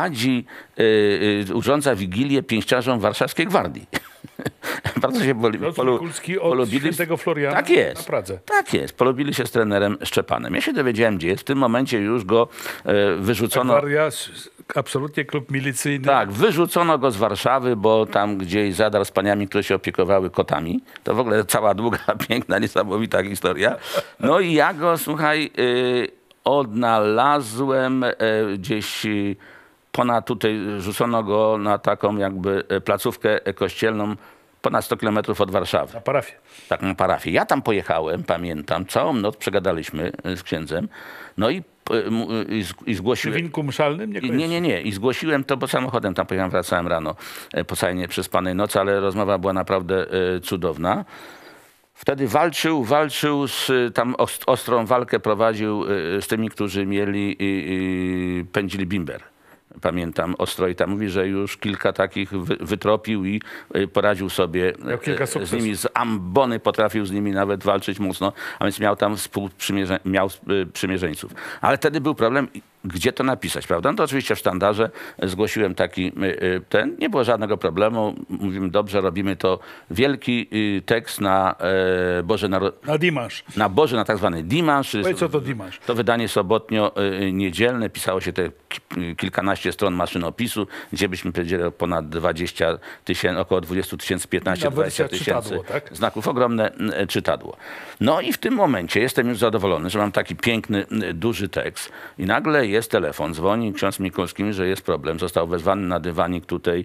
urządza wigilię pięściarzom Warszawskiej Gwardii. Bardzo się polubili. Świętego Floriana tak jest, na Pradze. Tak jest. Polubili się z trenerem Szczepanem. Ja się dowiedziałem, gdzie jest. W tym momencie już go wyrzucono. Gwardia, absolutnie klub milicyjny. Tak, wyrzucono go z Warszawy, bo tam gdzieś zadarł z paniami, które się opiekowały kotami. To w ogóle cała długa, piękna, niesamowita historia. No i ja go, słuchaj, odnalazłem gdzieś ponad tutaj, rzucono go na taką jakby placówkę kościelną ponad 100 kilometrów od Warszawy. Na parafię. Tak, na parafię. Ja tam pojechałem, pamiętam, całą noc przegadaliśmy z księdzem, no i zgłosiłem... W winku mszalnym? Nie. I zgłosiłem to, bo samochodem tam pojechałem, wracałem rano po całej nieprzespanej nocy, ale rozmowa była naprawdę cudowna. Wtedy walczył tam ostrą walkę prowadził z tymi, którzy pędzili bimber. Pamiętam ostro i tam mówi, że już kilka takich wytropił i poradził sobie z nimi. Z ambony potrafił z nimi nawet walczyć mocno, a więc miał tam sprzymierzeńców. Ale wtedy był problem, gdzie to napisać, prawda? No to oczywiście w sztandarze zgłosiłem taki nie było żadnego problemu. Mówimy, dobrze, robimy to. Wielki tekst na Boże Na Dimanche. Na tak zwany Dimanche. Powiedz, co to Dimanche? To wydanie sobotnio-niedzielne. Pisało się te kilkanaście stron maszynopisu, gdzie byśmy powiedzieli ponad 20 000, około 20 000, 15-20 000 tak? Znaków. Ogromne czytadło. No i w tym momencie jestem już zadowolony, że mam taki piękny, duży tekst i nagle jest telefon, dzwoni ksiądz Mikulski, że jest problem. Został wezwany na dywanik tutaj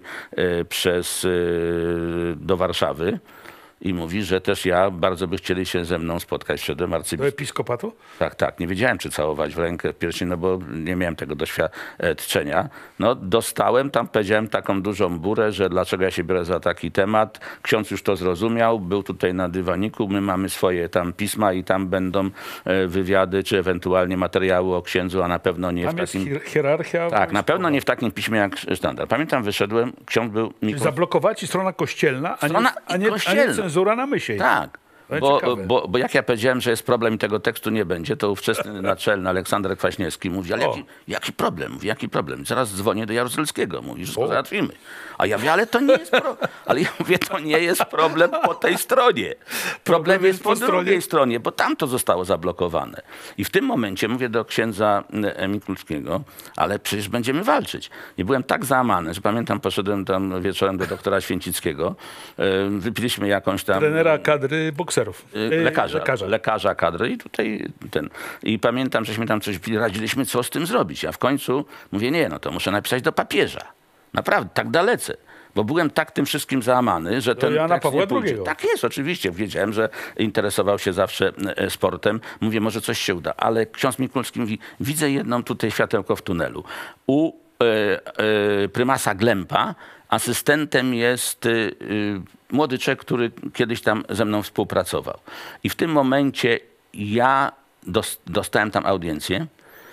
do Warszawy. I mówi, że też bardzo by chcieli się ze mną spotkać. Wszedłem Do episkopatu? Tak. Nie wiedziałem, czy całować w rękę piersi, no bo nie miałem tego doświadczenia. No dostałem tam, powiedziałem taką dużą burę, że dlaczego ja się biorę za taki temat. Ksiądz już to zrozumiał, był tutaj na dywaniku, my mamy swoje tam pisma i tam będą wywiady, czy ewentualnie materiały o księdzu, a na pewno nie tam w takim... jest hierarchia. Tak, na pewno nie w takim piśmie jak sztandar. Pamiętam, wyszedłem, ksiądz był... Czyli zablokowała ci strona kościelna, a nie cenzura na myśl. Tak. Bo jak ja powiedziałem, że jest problem i tego tekstu nie będzie, to ówczesny naczelny Aleksander Kwaśniewski mówi, ale jaki problem? Mówi, jaki problem? Zaraz dzwonię do Jaruzelskiego, mówi, że to załatwimy. A ja mówię, ale to nie jest problem. Ale ja mówię, to nie jest problem po tej stronie. Problem jest po drugiej stronie, bo tam to zostało zablokowane. I w tym momencie mówię do księdza Mikulskiego, ale przecież będziemy walczyć. I byłem tak załamany, że pamiętam, poszedłem tam wieczorem do doktora Święcickiego, wypiliśmy jakąś tam... Trenera kadry bokserów. Lekarza kadry i tutaj I pamiętam, żeśmy tam coś radziliśmy, co z tym zrobić. A w końcu mówię, nie, no to muszę napisać do papieża. Naprawdę, tak dalece. Bo byłem tak tym wszystkim załamany, że ten Jana tekst Pawła nie pójdzie. II. Tak jest, oczywiście. Wiedziałem, że interesował się zawsze sportem. Mówię, może coś się uda. Ale ksiądz Mikulski mówi, widzę jedną tutaj światełko w tunelu. U prymasa Glempa asystentem jest młody człowiek, który kiedyś tam ze mną współpracował. I w tym momencie ja dostałem tam audiencję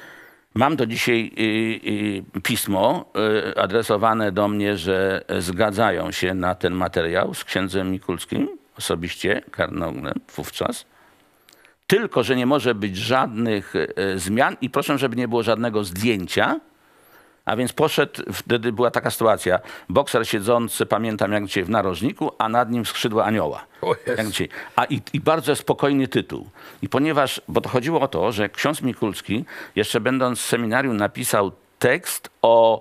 Mam do dzisiaj pismo adresowane do mnie, że zgadzają się na ten materiał z księdzem Mikulskim, osobiście, kardynałem wówczas. Tylko że nie może być żadnych zmian i proszę, żeby nie było żadnego zdjęcia. A więc poszedł, wtedy była taka sytuacja, bokser siedzący, pamiętam jak dzisiaj, w narożniku, a nad nim skrzydła anioła. Jak dzisiaj. I bardzo spokojny tytuł. I ponieważ, bo to chodziło o to, że ksiądz Mikulski, jeszcze będąc w seminarium, napisał tekst o,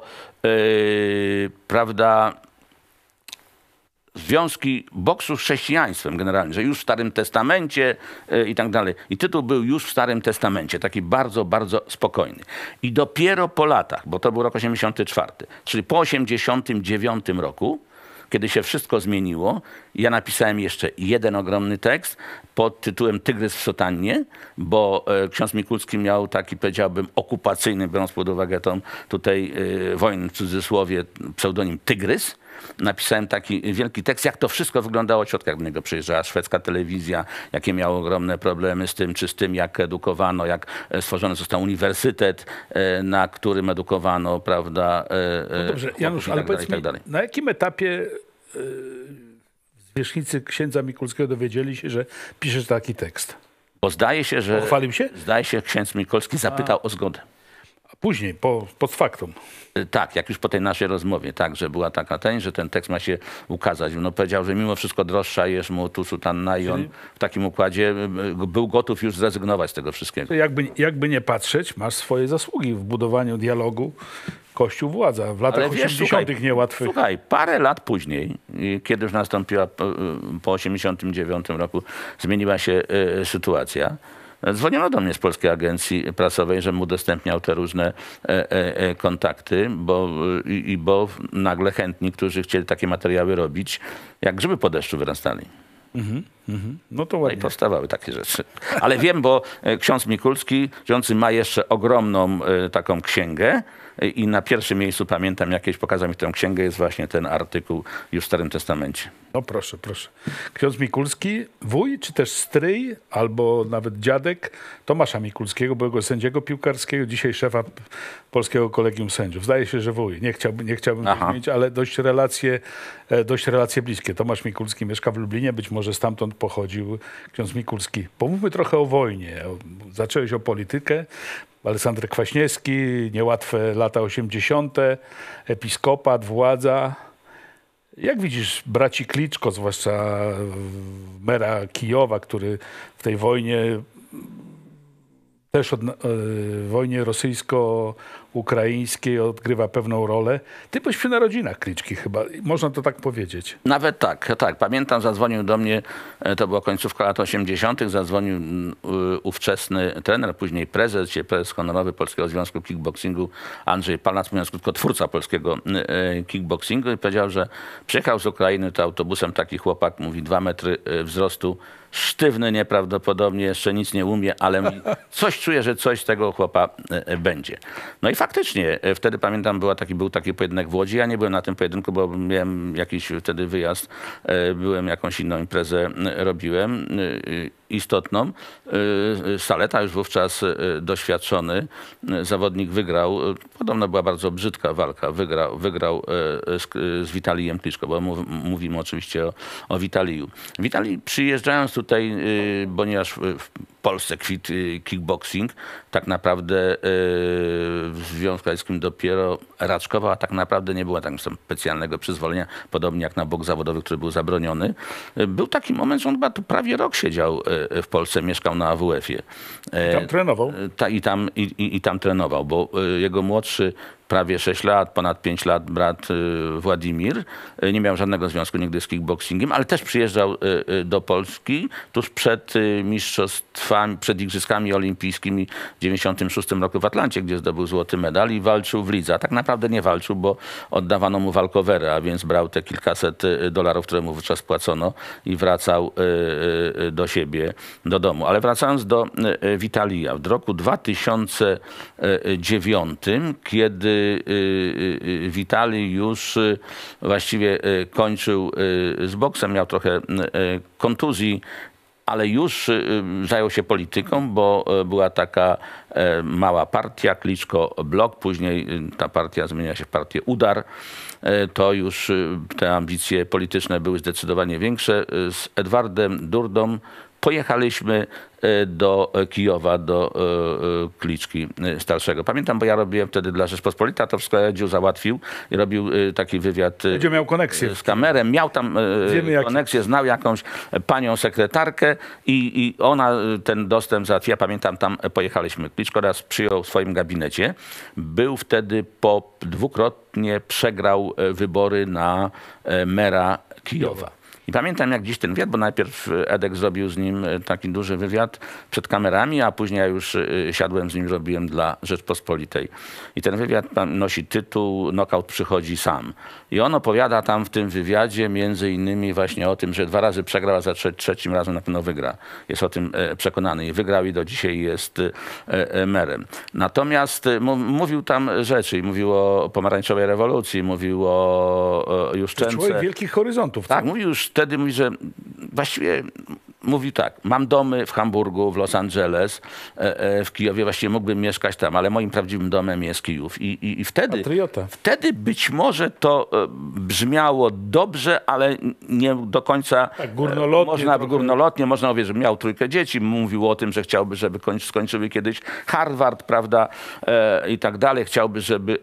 prawda, związki boksu z chrześcijaństwem generalnie, że już w Starym Testamencie i tak dalej. I tytuł był już w Starym Testamencie, taki bardzo, bardzo spokojny. I dopiero po latach, bo to był rok 84, czyli po 89 roku, kiedy się wszystko zmieniło, ja napisałem jeszcze jeden ogromny tekst pod tytułem Tygrys w sotannie, bo ksiądz Mikulski miał taki, powiedziałbym, okupacyjny, biorąc pod uwagę tą tutaj wojnę w cudzysłowie, pseudonim Tygrys. Napisałem taki wielki tekst, jak to wszystko wyglądało od środka, jak do niego przyjeżdżała szwedzka telewizja, jakie miało ogromne problemy z tym, czy z tym, jak edukowano, jak stworzony został uniwersytet, na którym edukowano, prawda. No dobrze, Janusz, ale powiedz mi, na jakim etapie zwierzchnicy księdza Mikulskiego dowiedzieli się, że piszesz taki tekst? Bo zdaje się, że... Pochwalił się? Zdaje się, ksiądz Mikulski zapytał o zgodę. A później, post factum. Tak, jak już po tej naszej rozmowie, tak, że była taka że ten tekst ma się ukazać. No powiedział, że mimo wszystko droższa jest mu tu sutanna i on w takim układzie był gotów już zrezygnować z tego wszystkiego. Jakby nie patrzeć, masz swoje zasługi w budowaniu dialogu Kościół-władza. W latach 80. niełatwych. Słuchaj, parę lat później, kiedy już nastąpiła po 89 roku, zmieniła się sytuacja. Dzwoniono do mnie z Polskiej Agencji Prasowej, żebym udostępniał te różne kontakty, bo nagle chętni, którzy chcieli takie materiały robić, jak grzyby po deszczu wyrastali. No to ładnie. No i powstawały takie rzeczy. Ale wiem, bo ksiądz Mikulski, ksiądz ma jeszcze ogromną taką księgę i na pierwszym miejscu, pamiętam, jakieś pokazał mi tę księgę, jest właśnie ten artykuł już w Starym Testamencie. No proszę, proszę. Ksiądz Mikulski, wuj, czy też stryj, albo nawet dziadek Tomasza Mikulskiego, byłego sędziego piłkarskiego, dzisiaj szefa Polskiego Kolegium Sędziów. Zdaje się, że wuj. Nie chciałbym wymienić, ale dość relacje bliskie. Tomasz Mikulski mieszka w Lublinie, być może stamtąd pochodził ksiądz Mikulski. Pomówmy trochę o wojnie. Zacząłeś o politykę. Aleksander Kwaśniewski, niełatwe lata 80., episkopat, władza. Jak widzisz braci Kliczko, zwłaszcza mera Kijowa, który w tej wojnie, też w wojnie rosyjsko-ukraińskiej odgrywa pewną rolę. Ty byłeś przy narodzinach Kliczki chyba, można to tak powiedzieć. Nawet tak. Pamiętam, zadzwonił do mnie, to była końcówka lat 80., zadzwonił ówczesny trener, później prezes honorowy Polskiego Związku Kickboxingu Andrzej Palac, mówiąc krótko, twórca polskiego kickboxingu, i powiedział, że przyjechał z Ukrainy to autobusem taki chłopak, mówi 2 metry wzrostu, sztywny nieprawdopodobnie, jeszcze nic nie umie, ale coś czuję, że coś z tego chłopa będzie. No i faktycznie, wtedy pamiętam, był taki pojedynek w Łodzi. Ja nie byłem na tym pojedynku, bo miałem jakiś wtedy wyjazd, byłem, jakąś inną imprezę robiłem, istotną. Saleta, już wówczas doświadczony zawodnik, wygrał. Podobno była bardzo brzydka walka. Wygrał z Witalijem Kliczko, bo mówimy oczywiście o Witaliju. Witalij, przyjeżdżając tutaj, ponieważ w Polsce kwit kickboxing, tak naprawdę w Związku Radzieckim dopiero raczkował, a tak naprawdę nie było tam specjalnego przyzwolenia, podobnie jak na boks zawodowy, który był zabroniony. Był taki moment, że on chyba tu prawie rok siedział w Polsce, mieszkał na AWF-ie. I tam trenował? I tam trenował, bo jego młodszy prawie 6 lat, ponad 5 lat brat Władimir nie miał żadnego związku nigdy z kickboxingiem, ale też przyjeżdżał do Polski tuż przed mistrzostwami, przed Igrzyskami Olimpijskimi w 96 roku w Atlancie, gdzie zdobył złoty medal i walczył w lidze. A tak naprawdę nie walczył, bo oddawano mu walkowerę, a więc brał te kilkaset dolarów, które mu wówczas płacono, i wracał do siebie, do domu. Ale wracając do Witalija, w roku 2009, kiedy Witalij już właściwie kończył z boksem, miał trochę kontuzji ale już zajął się polityką, bo była taka mała partia, Kliczko Blok, później ta partia zmieniła się w partię Udar. To już te ambicje polityczne były zdecydowanie większe. Z Edwardem Durdą pojechaliśmy do Kijowa, do Kliczki starszego. Pamiętam, bo ja robiłem wtedy dla Rzeczpospolita, to wszystko Edziu załatwił i robił taki wywiad miał koneksję z kamerem. Miał tam koneksję, znał jakąś panią sekretarkę i ona ten dostęp załatwiła. Pamiętam, tam pojechaliśmy. Kliczko raz przyjął w swoim gabinecie. Był wtedy dwukrotnie przegrał wybory na mera Kijowa. I pamiętam, jak dziś ten wywiad, bo najpierw Edek zrobił z nim taki duży wywiad przed kamerami, a później ja już siadłem z nim, robiłem dla Rzeczpospolitej. I ten wywiad nosi tytuł "Knockout przychodzi sam". I on opowiada tam w tym wywiadzie między innymi właśnie o tym, że 2 razy przegrał, a za trzecim razem na pewno wygra. Jest o tym przekonany i wygrał i do dzisiaj jest merem. Natomiast mówił tam rzeczy i mówił o pomarańczowej rewolucji, mówił o Juszczence. Człowiek wielkich horyzontów. Tak, mówił już wtedy, mówi, że właściwie mówił tak, mam domy w Hamburgu, w Los Angeles, w Kijowie, właściwie mógłbym mieszkać tam, ale moim prawdziwym domem jest Kijów. I wtedy być może to brzmiało dobrze, ale nie do końca tak, górnolotnie. Można powiedzieć, że miał 3 dzieci, mówił o tym, że chciałby, żeby skończyły kiedyś Harvard, prawda, i tak dalej. Chciałby, żeby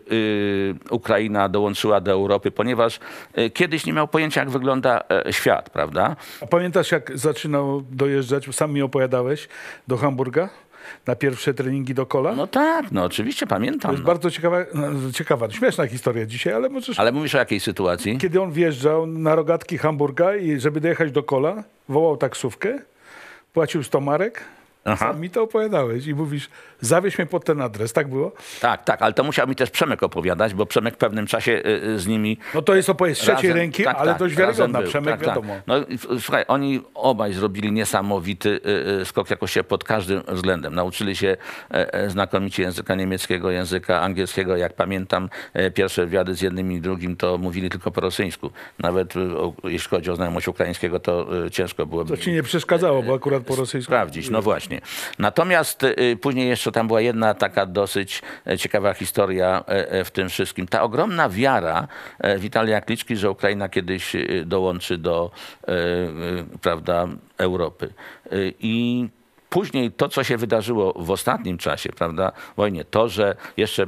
Ukraina dołączyła do Europy, ponieważ kiedyś nie miał pojęcia, jak wygląda świat, prawda? A pamiętasz, jak zaczynał dojeżdżać, sam mi opowiadałeś, do Hamburga? Na pierwsze treningi do kola? No tak, no oczywiście pamiętam. To jest bardzo ciekawa, śmieszna historia dzisiaj, ale możesz... Ale mówisz o jakiej sytuacji? Kiedy on wjeżdżał na rogatki Hamburga i żeby dojechać do kola, wołał taksówkę, płacił 100 marek. Sam mi to opowiadałeś i mówisz, zawieź mnie pod ten adres, tak było? Tak, ale to musiał mi też Przemek opowiadać, bo Przemek w pewnym czasie z nimi... No to jest opowieść z trzeciej ręki, ale dość wiarygodna. Przemek wiadomo. No słuchaj, oni obaj zrobili niesamowity skok jakości pod każdym względem. Nauczyli się znakomicie języka niemieckiego, języka angielskiego. Jak pamiętam, pierwsze wywiady z jednym i drugim to mówili tylko po rosyjsku. Nawet jeśli chodzi o znajomość ukraińskiego, to ciężko byłoby... To ci nie przeszkadzało, bo akurat po rosyjsku... Sprawdzić, no właśnie. Natomiast później jeszcze tam była jedna taka dosyć ciekawa historia w tym wszystkim. Ta ogromna wiara Witalia Kliczki, że Ukraina kiedyś dołączy do prawda, Europy. I później to, co się wydarzyło w ostatnim czasie, prawda, wojnie, to, że jeszcze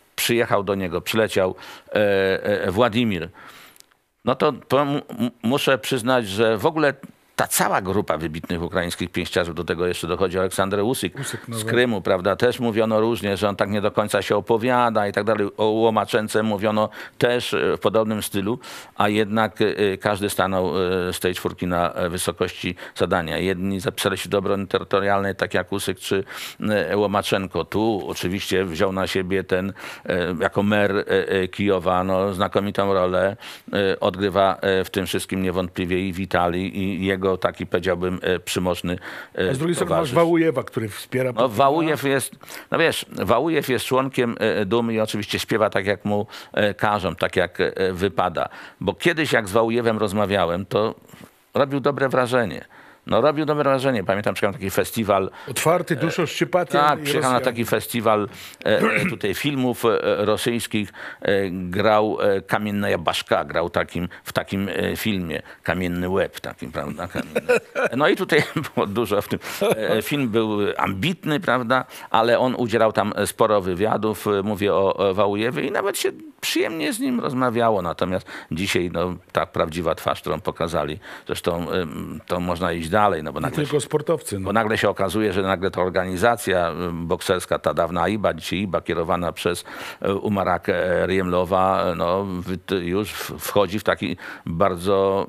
przyleciał Władimir, no to muszę przyznać, że w ogóle ta cała grupa wybitnych ukraińskich pięściarzy, do tego jeszcze dochodzi Aleksander Usyk z Krymu, prawda, też mówiono różnie, że on tak nie do końca się opowiada i tak dalej. O Łomaczence mówiono też w podobnym stylu, a jednak każdy stanął z tej 4 na wysokości zadania. Jedni zapisali się do obrony terytorialnej, tak jak Usyk czy Łomaczenko. Tu oczywiście wziął na siebie ten, jako mer Kijowa, no, znakomitą rolę. Odgrywa w tym wszystkim niewątpliwie i Witalij, i jego taki, powiedziałbym, przymożny a z drugiej strony masz Wałujewa, który wspiera... No, Wałujew jest członkiem Dumy i oczywiście śpiewa tak, jak mu każą, tak jak wypada. Bo kiedyś, jak z Wałujewem rozmawiałem, to robił dobre wrażenie. No, robił dobre wrażenie. Pamiętam, przyjechał na taki festiwal... Otwarty, duszo szczypaty. Tak, przyjechał na taki festiwal tutaj filmów rosyjskich. Grał Kamienna Baszka, grał w takim filmie. Kamienny łeb, takim, prawda? No i tutaj było dużo w tym. Film był ambitny, prawda? Ale on udzielał tam sporo wywiadów. Mówię o Wałujewie i nawet się przyjemnie z nim rozmawiało. Natomiast dzisiaj no, ta prawdziwa twarz, którą pokazali, zresztą to można iść dalej. No bo nagle tylko sportowcy. No. Bo nagle się okazuje, że nagle ta organizacja bokserska, ta dawna IBA, dzisiaj IBA, kierowana przez Umarakę Riemlowa, no, już wchodzi w taki bardzo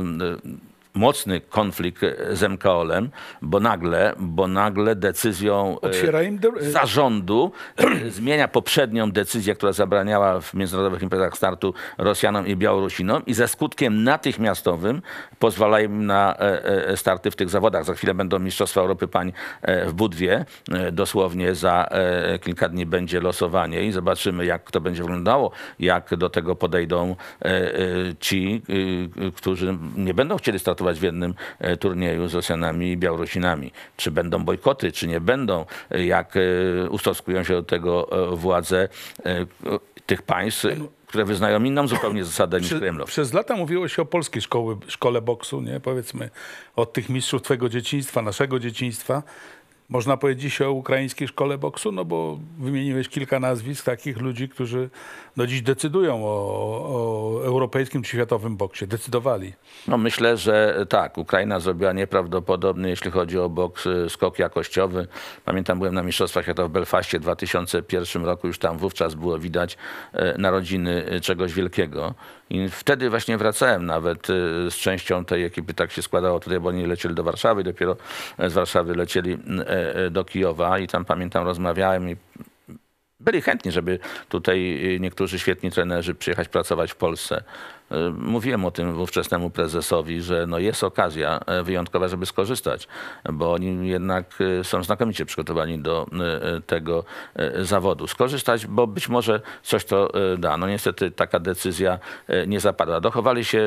mocny konflikt z MKOL-em, bo nagle decyzją zarządu zmienia poprzednią decyzję, która zabraniała w międzynarodowych imprezach startu Rosjanom i Białorusinom i ze skutkiem natychmiastowym pozwalają im na starty w tych zawodach. Za chwilę będą Mistrzostwa Europy Pań w Budwie. Dosłownie za kilka dni będzie losowanie i zobaczymy, jak to będzie wyglądało, jak do tego podejdą ci, którzy nie będą chcieli startować startować w jednym turnieju z Rosjanami i Białorusinami. Czy będą bojkoty, czy nie będą, jak ustoskują się do tego władze tych państw, które wyznają inną zupełnie zasadę niż Kreml. Przez lata mówiło się o polskiej szkole boksu, nie? Powiedzmy od tych mistrzów twojego dzieciństwa, naszego dzieciństwa. Można powiedzieć dziś o ukraińskiej szkole boksu, no bo wymieniłeś kilka nazwisk takich ludzi, którzy no dziś decydują o europejskim czy światowym boksie. Decydowali. No myślę, że tak. Ukraina zrobiła nieprawdopodobny, jeśli chodzi o boks, skok jakościowy. Pamiętam, byłem na Mistrzostwach Świata w Belfaście w 2001 roku. Już tam wówczas było widać narodziny czegoś wielkiego. I wtedy właśnie wracałem nawet z częścią tej ekipy. Tak się składało tutaj, bo oni lecieli do Warszawy. Dopiero z Warszawy lecieli do Kijowa i tam pamiętam, rozmawiałem i byli chętni, żeby tutaj niektórzy świetni trenerzy przyjechać pracować w Polsce. Mówiłem o tym ówczesnemu prezesowi, że no jest okazja wyjątkowa, żeby skorzystać, bo oni jednak są znakomicie przygotowani do tego zawodu. Skorzystać, bo być może coś to da. No niestety taka decyzja nie zapadła. Dochowali się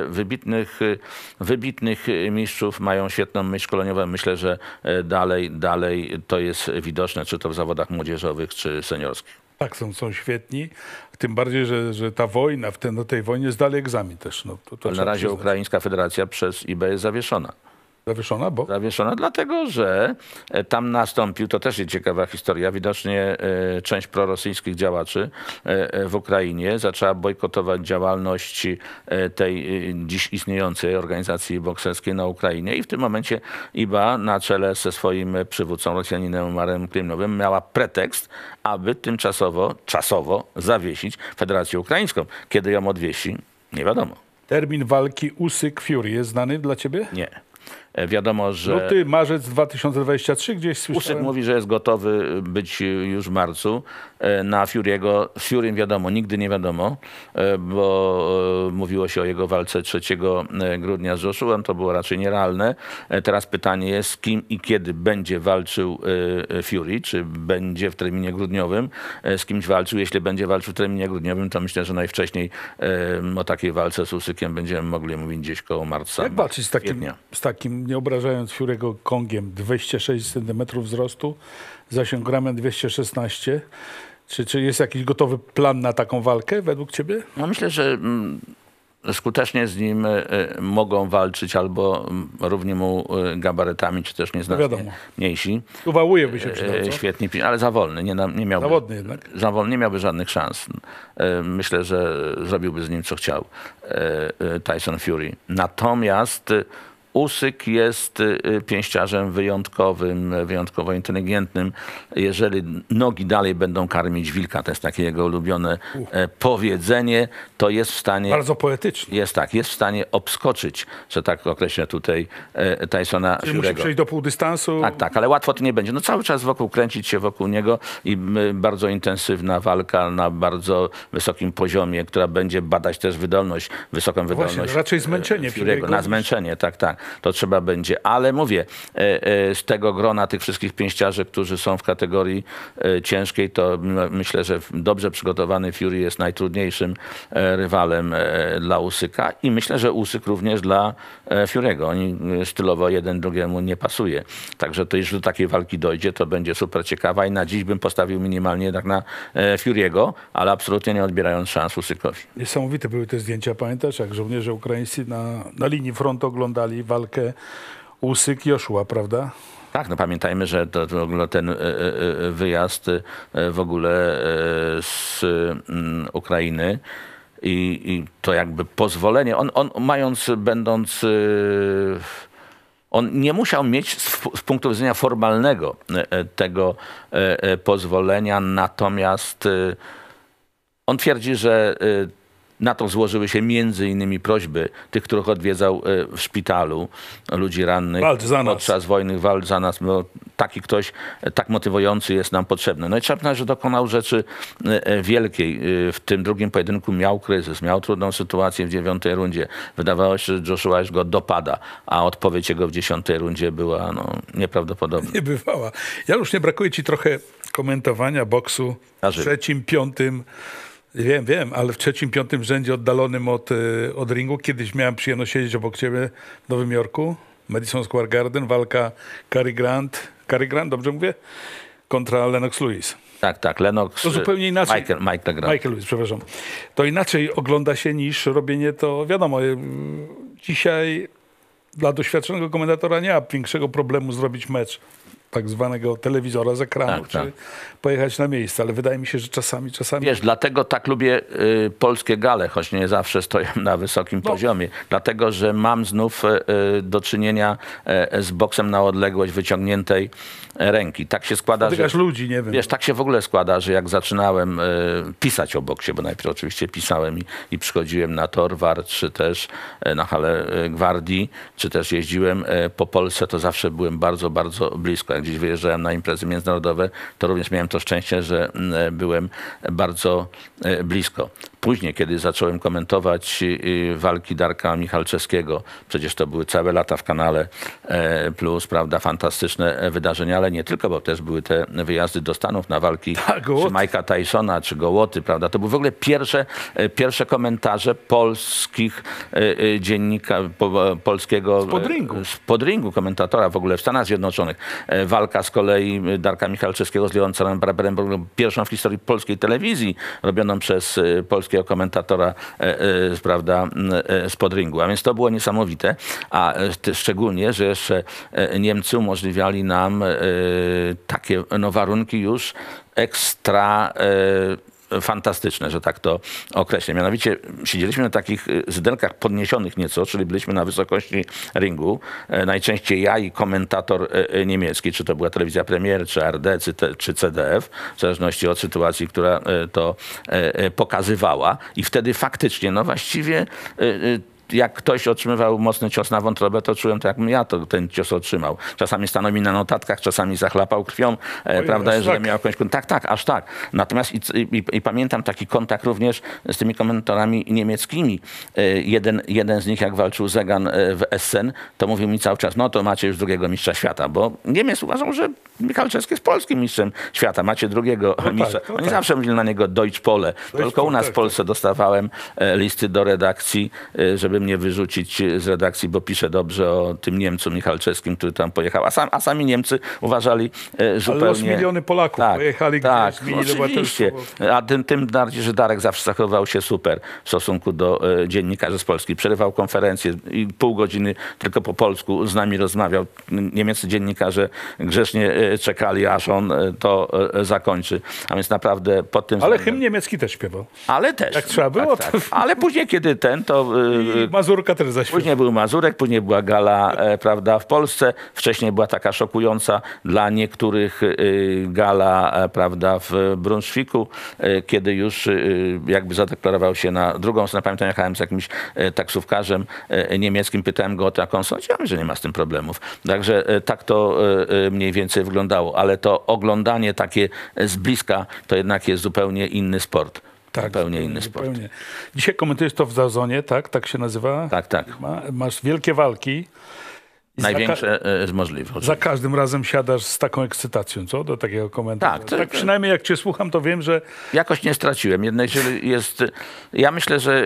wybitnych mistrzów, mają świetną myśl szkoleniową. Myślę, że dalej to jest widoczne, czy to w zawodach młodzieżowych, czy seniorskich. Tak, są świetni. Tym bardziej, że ta wojna, do tej wojnie zdali egzamin też. No, to na razie Ukraińska Federacja przez IBE jest zawieszona. Zawieszona, bo? Zawieszona dlatego, że tam nastąpił, to też jest ciekawa historia, widocznie część prorosyjskich działaczy w Ukrainie zaczęła bojkotować działalność tej dziś istniejącej organizacji bokserskiej na Ukrainie i w tym momencie IBA na czele ze swoim przywódcą Rosjaninem Umarem Klimnowym miała pretekst, aby czasowo zawiesić Federację Ukraińską. Kiedy ją odwiesi, nie wiadomo. Termin walki Usyk-Fury jest znany dla ciebie? Nie. Wiadomo, że... Luty, marzec 2023 gdzieś słyszałem. Usyk mówi, że jest gotowy być już w marcu. Na Fury'ego, z Furym wiadomo, nigdy nie wiadomo, bo mówiło się o jego walce 3 grudnia z Joshuą, to było raczej nierealne. Teraz pytanie jest, z kim i kiedy będzie walczył Fury, czy będzie w terminie grudniowym, z kimś walczył. Jeśli będzie walczył w terminie grudniowym, to myślę, że najwcześniej o takiej walce z Usykiem będziemy mogli mówić gdzieś koło marca. Jak walczyć z takim, nie obrażając Fury'ego, Kongiem, 206 cm wzrostu, zasięg ramion 216. Czy jest jakiś gotowy plan na taką walkę według ciebie? No myślę, że skutecznie z nim mogą walczyć albo równie mu gabarytami, czy też nieznacznie mniejsi. Uwałuje by się przydał, świetni, ale za wolny. Nie miałby, zawodny jednak. Za wolny, nie miałby żadnych szans. Myślę, że zrobiłby z nim co chciał Tyson Fury. Natomiast Usyk jest pięściarzem wyjątkowo inteligentnym. Jeżeli nogi dalej będą karmić wilka, to jest takie jego ulubione powiedzenie, to jest w stanie... Bardzo poetycznie. Jest w stanie obskoczyć, że tak określę tutaj, Tysona Fury'ego. Musi przejść do półdystansu. Tak, ale łatwo to nie będzie. No cały czas kręcić się wokół niego i bardzo intensywna walka na bardzo wysokim poziomie, która będzie badać też wysoką wydolność. Właśnie, raczej zmęczenie. Fury'ego. Na zmęczenie, tak. To trzeba będzie. Ale mówię, z tego grona tych wszystkich pięściarzy, którzy są w kategorii ciężkiej, to myślę, że dobrze przygotowany Fury jest najtrudniejszym rywalem dla Usyka i myślę, że Usyk również dla Fury'ego. Oni stylowo jeden drugiemu nie pasuje. Także to jeśli do takiej walki dojdzie, to będzie super ciekawa i na dziś bym postawił minimalnie jednak na Fury'ego, ale absolutnie nie odbierając szans Usykowi. Niesamowite były te zdjęcia, pamiętasz, jak żołnierze ukraińscy na linii frontu oglądali walkę Usyk-Joshua, prawda? Tak, no pamiętajmy, że to w ogóle ten wyjazd w ogóle z Ukrainy i to jakby pozwolenie, on nie musiał mieć z punktu widzenia formalnego tego pozwolenia, natomiast on twierdzi, że na to złożyły się między innymi prośby tych, których odwiedzał w szpitalu, ludzi rannych podczas wojny, walcz za nas, bo taki ktoś tak motywujący jest nam potrzebny. No i trzeba przyznać, że dokonał rzeczy wielkiej. W tym drugim pojedynku miał kryzys, miał trudną sytuację w 9. rundzie. Wydawało się, że Joshua już go dopada, a odpowiedź jego w 10. rundzie była nieprawdopodobna. Niebywała. Janusz, nie brakuje ci trochę komentowania boksu w 3., 5. Wiem, ale w trzecim, piątym rzędzie oddalonym od ringu. Kiedyś miałem przyjemność siedzieć obok ciebie w Nowym Jorku. Madison Square Garden, walka Cary Grant, dobrze mówię? Kontra Lennox Lewis. Tak, Lennox. To zupełnie inaczej. Michael Lewis, przepraszam. To inaczej ogląda się niż robienie to, wiadomo, dzisiaj dla doświadczonego komentatora nie ma większego problemu zrobić mecz tak zwanego telewizora z ekranu, czy pojechać na miejsce, ale wydaje mi się, że czasami... Wiesz, dlatego tak lubię polskie gale, choć nie zawsze stoją na wysokim poziomie. Dlatego, że mam znów do czynienia z boksem na odległość wyciągniętej ręki. Tak się składa, że... ludzi, nie wiem. Wiesz, tak się w ogóle składa, że jak zaczynałem pisać o boksie, bo najpierw oczywiście pisałem i przychodziłem na Torwar, czy też na halę Gwardii, czy też jeździłem po Polsce, to zawsze byłem bardzo, bardzo blisko. Jak gdzieś wyjeżdżałem na imprezy międzynarodowe, to również miałem to szczęście, że byłem bardzo blisko. Później, kiedy zacząłem komentować walki Darka Michalczewskiego, przecież to były całe lata w Kanale Plus, prawda, fantastyczne wydarzenia, ale nie tylko, bo też były te wyjazdy do Stanów na walki czy Mike'a Tysona, czy Gołoty, prawda. To były w ogóle pierwsze komentarze polskich polskiego podringu komentatora w ogóle w Stanach Zjednoczonych. Walka z kolei Darka Michalczewskiego z Leoncem Barberem, pierwszą w historii polskiej telewizji, robioną przez polskiego komentatora, prawda, z podringu. A więc to było niesamowite. A szczególnie, że jeszcze Niemcy umożliwiali nam takie warunki już ekstra fantastyczne, że tak to określę. Mianowicie siedzieliśmy na takich zydelkach podniesionych nieco, czyli byliśmy na wysokości ringu. Najczęściej ja i komentator niemiecki, czy to była telewizja Premier, czy ARD, czy CDF, w zależności od sytuacji, która to pokazywała. I wtedy faktycznie, no właściwie jak ktoś otrzymywał mocny cios na wątrobę, to czułem to, jakbym ja ten cios otrzymał. Czasami stanął mi na notatkach, czasami zachlapał krwią, prawda, jeżeli miał jakąś... Tak, aż tak. Natomiast i pamiętam taki kontakt również z tymi komentatorami niemieckimi. Jeden z nich, jak walczył Zegan w Essen, to mówił mi cały czas, no to macie już drugiego mistrza świata, bo Niemiec uważał, że Michalczewski jest polskim mistrzem świata. Macie drugiego mistrza. Oni zawsze mówili na niego Deutsch Pole. Tylko u nas w Polsce dostawałem listy do redakcji, żeby mnie wyrzucić z redakcji, bo piszę dobrze o tym Niemcu Michalczewskim, który tam pojechał. A sami Niemcy uważali zupełnie... Ale miliony Polaków pojechali gdzieś. Oczywiście. A tym bardziej, że Darek zawsze zachowywał się super w stosunku do dziennikarzy z Polski. Przerywał konferencję i pół godziny tylko po polsku z nami rozmawiał. Niemieccy dziennikarze grzecznie czekali, aż on to zakończy. A więc naprawdę pod tym... Ale hymn niemiecki też śpiewał. Ale też. Jak trzeba było. Tak. Ale później, kiedy to... Mazurka też zaśpiewał. Później był Mazurek, później była gala, prawda, w Polsce. Wcześniej była taka szokująca dla niektórych gala, prawda, w Brunszwiku, kiedy już jakby zadeklarował się na drugą stronę. Pamiętam, jechałem z jakimś taksówkarzem niemieckim, pytałem go o taką sądź, że nie ma z tym problemów. Także tak to mniej więcej wyglądało, ale to oglądanie takie z bliska to jednak jest zupełnie inny sport. Tak, zupełnie inny sport. Dzisiaj komentujesz to w DAZNie, tak? Tak się nazywa? Tak. Masz wielkie walki. Największe z możliwych. Za każdym razem siadasz z taką ekscytacją, co? Do takiego komentarza. Tak, przynajmniej jak cię słucham, to wiem, że... Jakoś nie straciłem. Jednak jest... Ja myślę, że...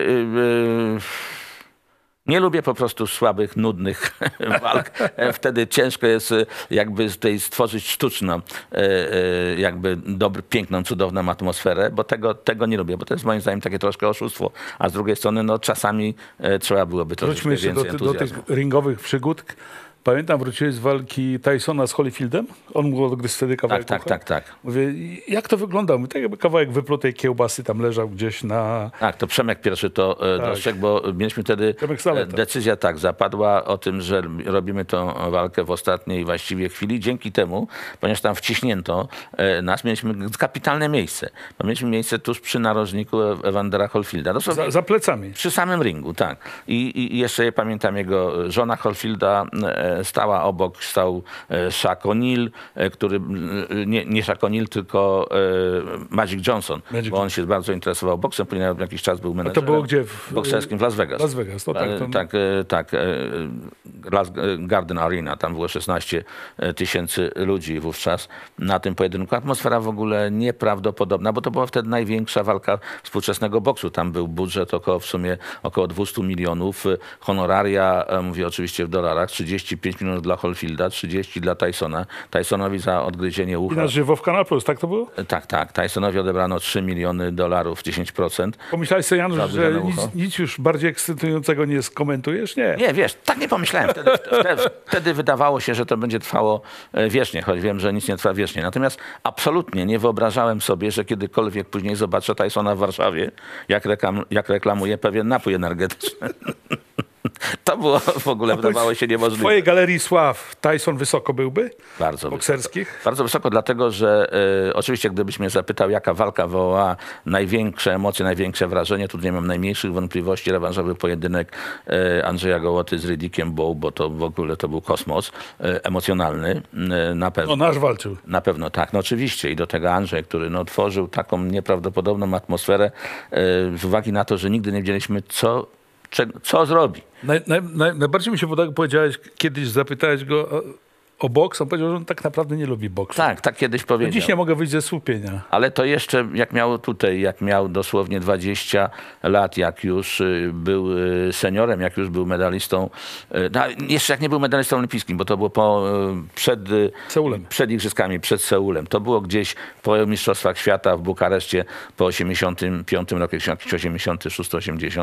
Nie lubię po prostu słabych, nudnych walk. Wtedy ciężko jest jakby tutaj stworzyć sztuczną, jakby piękną, cudowną atmosferę, bo tego nie lubię, bo to jest moim zdaniem takie troszkę oszustwo. A z drugiej strony, no czasami trzeba byłoby troszeczkę więcej entuzjazmu. Do tych ringowych przygód. Pamiętam, wróciłeś z walki Tysona z Holyfieldem. On mógł gdy wtedy kawałek. Tak. Mówię, jak to wyglądało? Mówię, tak jakby kawałek wyplutej kiełbasy tam leżał gdzieś na... Tak, to Przemek pierwszy to dostrzegł, bo mieliśmy wtedy decyzja zapadła o tym, że robimy tą walkę w ostatniej właściwie chwili. Dzięki temu, ponieważ tam wciśnięto nas, mieliśmy kapitalne miejsce. Bo mieliśmy miejsce tuż przy narożniku Evandera Holyfielda. Za plecami. Przy samym ringu, tak. I jeszcze pamiętam jego żona Holyfielda, stał Shaq O'Neal, który, nie Shaq O'Neal, tylko Magic Johnson, bo on się bardzo interesował boksem, później na jakiś czas był menedżerem. To było gdzie? Bokserskim w Las Vegas. Las Vegas, to tak. Tak. Garden Arena, tam było 16 tysięcy ludzi wówczas na tym pojedynku. Atmosfera w ogóle nieprawdopodobna, bo to była wtedy największa walka współczesnego boksu. Tam był budżet w sumie około 200 milionów. Honoraria, mówię oczywiście w dolarach, 35 milionów dla Holyfielda, 30 dla Tysona. Tysonowi za odgryzienie ucha. I na żywo w Kanal Plus, tak to było? Tak. Tysonowi odebrano $3 miliony, 10%. Pomyślałeś sobie, Janusz, że nic już bardziej ekscytującego nie skomentujesz? Nie. Nie, wiesz, tak nie pomyślałem. Wtedy wydawało się, że to będzie trwało wiecznie, choć wiem, że nic nie trwa wiecznie. Natomiast absolutnie nie wyobrażałem sobie, że kiedykolwiek później zobaczę Tysona w Warszawie, jak reklamuje pewien napój energetyczny. To było w ogóle, wydawało się niemożliwe. W twojej galerii sław Tyson wysoko byłby? Bardzo bokserskich? Wysoko. Bardzo wysoko, dlatego że oczywiście gdybyś mnie zapytał, jaka walka wywołała największe emocje, największe wrażenie, tu nie mam najmniejszych wątpliwości, rewanżowy pojedynek Andrzeja Gołoty z Ridickiem Bowe, bo to w ogóle to był kosmos emocjonalny, na pewno. No nasz walczył. Na pewno tak, no oczywiście. I do tego Andrzej, który tworzył taką nieprawdopodobną atmosferę z uwagi na to, że nigdy nie wiedzieliśmy, co zrobi. Najbardziej mi się podoba, powiedziałeś, kiedyś zapytałeś go o boks, on powiedział, że on tak naprawdę nie lubi boksu. Tak kiedyś powiedział. Dziś nie mogę wyjść ze słupienia. Ale to jeszcze, jak miał dosłownie 20 lat, jak już był seniorem, jak już był medalistą, jeszcze jak nie był medalistą olimpijskim, bo to było przed Igrzyskami, przed Seulem. To było gdzieś po Mistrzostwach Świata w Bukareszcie po 85 roku, 86,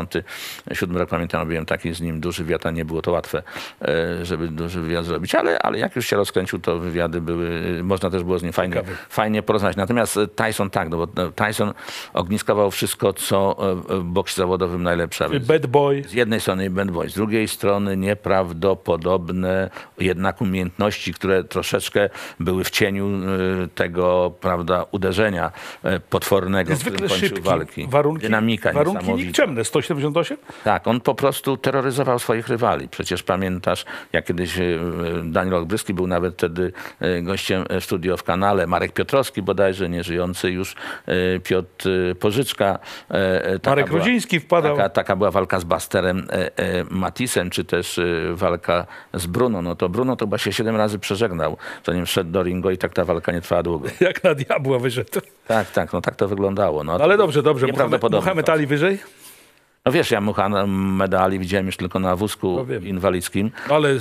87 rok, pamiętam, robiłem taki z nim duży wywiad, a nie było to łatwe, żeby duży wywiad zrobić, ale jak już się rozkręcił, to wywiady były, można też było z nim fajnie porozmawiać. Natomiast Tyson bo Tyson ogniskował wszystko, co w boksie zawodowym najlepsze. Bad boy. Z jednej strony bad boy, z drugiej strony nieprawdopodobne jednak umiejętności, które troszeczkę były w cieniu tego, uderzenia potwornego, w którym kończył walki. Dynamika warunki nikczemne. 178? Tak, on po prostu terroryzował swoich rywali. Przecież pamiętasz, jak kiedyś Daniel Olbryski był nawet wtedy gościem studio w kanale. Marek Piotrowski bodajże, nieżyjący już Piotr Pożyczka. Marek Rudziński wpadał. Taka była walka z Busterem Matisem, czy też walka z Bruno. No to Bruno to chyba się 7 razy przeżegnał, zanim wszedł do ringu i tak ta walka nie trwała długo. Jak na diabła wyszedł. Tak, tak to wyglądało. No, ale dobrze. Muhammad Ali wyżej? No wiesz, ja Muhammad Ali widziałem już tylko na wózku inwalidzkim.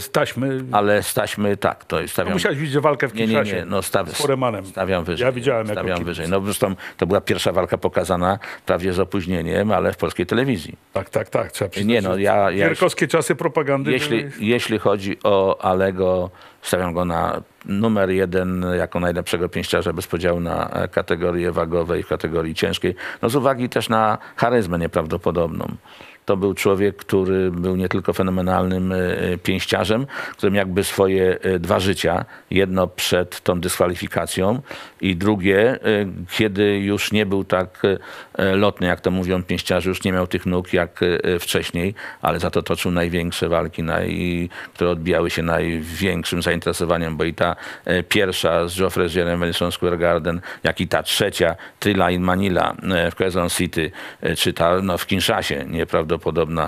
Ale z taśmy... tak. To stawiam... Musiałeś widzieć walkę w Kinszasie. Nie. No, z Foremanem. Stawiam wyżej. Ja widziałem stawiam wyżej. No zresztą to była pierwsza walka pokazana prawie z opóźnieniem, ale w polskiej telewizji. Tak. Trzeba przyznać. Nie, no Gierkowskie czasy propagandy. Jeśli chodzi o Alego, stawiam go na numer 1 jako najlepszego pięściarza bez podziału na kategorie wagowe i kategorii ciężkiej. No z uwagi też na charyzmę nieprawdopodobną. To był człowiek, który był nie tylko fenomenalnym pięściarzem, którym jakby swoje 2 życia, jedno przed tą dyskwalifikacją i drugie, kiedy już nie był tak lotny, jak to mówią pięściarze, już nie miał tych nóg jak wcześniej, ale za to toczył największe walki, które odbijały się największym zainteresowaniem, bo i ta pierwsza z Joe Frazierem w Madison Square Garden, jak i ta trzecia, Thrilla in Manila w Quezon City, czy ta w Kinszasie, nieprawdopodobna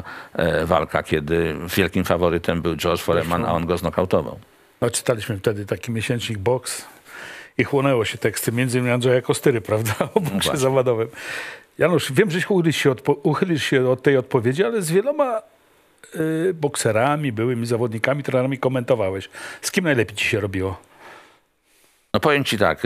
walka, kiedy wielkim faworytem był George Foreman, a on go znokautował. No, czytaliśmy wtedy taki miesięcznik Boks i chłonęło się teksty, między innymi Andrzeja Kostyry, prawda, o boksie zawodowym. Janusz, wiem, że uchylisz się od tej odpowiedzi, ale z wieloma bokserami, byłymi zawodnikami, trenerami komentowałeś. Z kim najlepiej ci się robiło? No powiem ci tak...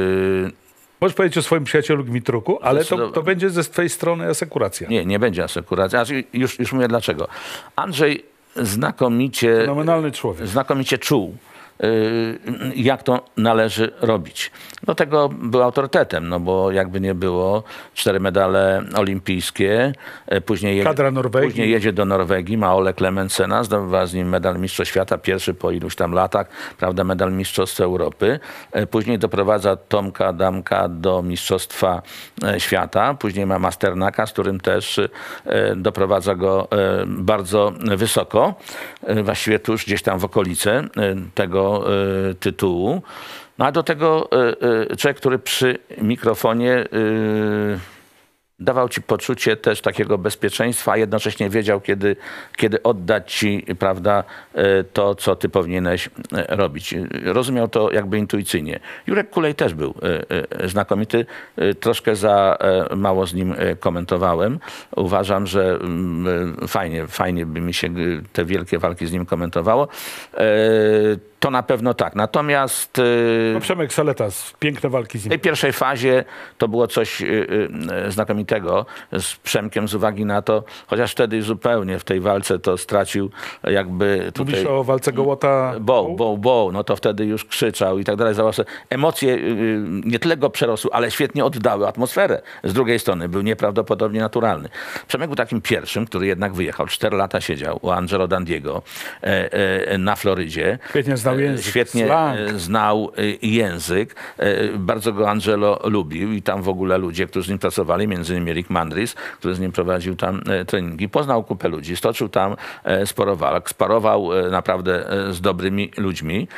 Możesz powiedzieć o swoim przyjacielu Gmitruku, ale to będzie ze twojej strony asekuracja. Nie będzie asekuracja. Już mówię dlaczego. Andrzej znakomicie... Fenomenalny człowiek. Znakomicie czuł jak to należy robić. Do tego był autorytetem, no bo jakby nie było, 4 medale olimpijskie, później jedzie do Norwegii, ma Ole Klemensena, zdobywa z nim medal Mistrzostw Świata, pierwszy po iluś tam latach, prawda, medal Mistrzostw Europy. Później doprowadza Tomka Adamka do Mistrzostwa Świata, później ma Masternaka, z którym też doprowadza go bardzo wysoko, właściwie tuż gdzieś tam w okolice tego tytułu. No a do tego człowiek, który przy mikrofonie dawał ci poczucie też takiego bezpieczeństwa, a jednocześnie wiedział, kiedy oddać ci, prawda, to, co ty powinieneś robić. Rozumiał to jakby intuicyjnie. Jurek Kulej też był znakomity. Troszkę za mało z nim komentowałem. Uważam, że fajnie by mi się te wielkie walki z nim komentowało. To na pewno tak. Natomiast no Przemek Saleta, piękne walki z nim. W tej pierwszej fazie to było coś znakomitego z Przemkiem z uwagi na to, chociaż wtedy zupełnie w tej walce to stracił jakby tutaj... Mówisz o walce Gołota? Bo, no to wtedy już krzyczał i tak dalej. Emocje nie tyle go przerosły, ale świetnie oddały atmosferę. Z drugiej strony był nieprawdopodobnie naturalny. Przemek był takim pierwszym, który jednak wyjechał. 4 lata siedział u Angelo Dandiego na Florydzie. Świetnie znał język. Bardzo go Angelo lubił i tam w ogóle ludzie, którzy z nim pracowali, między innymi Rick Mandris, który z nim prowadził tam treningi. Poznał kupę ludzi, stoczył tam sporo walk, sparował naprawdę z dobrymi ludźmi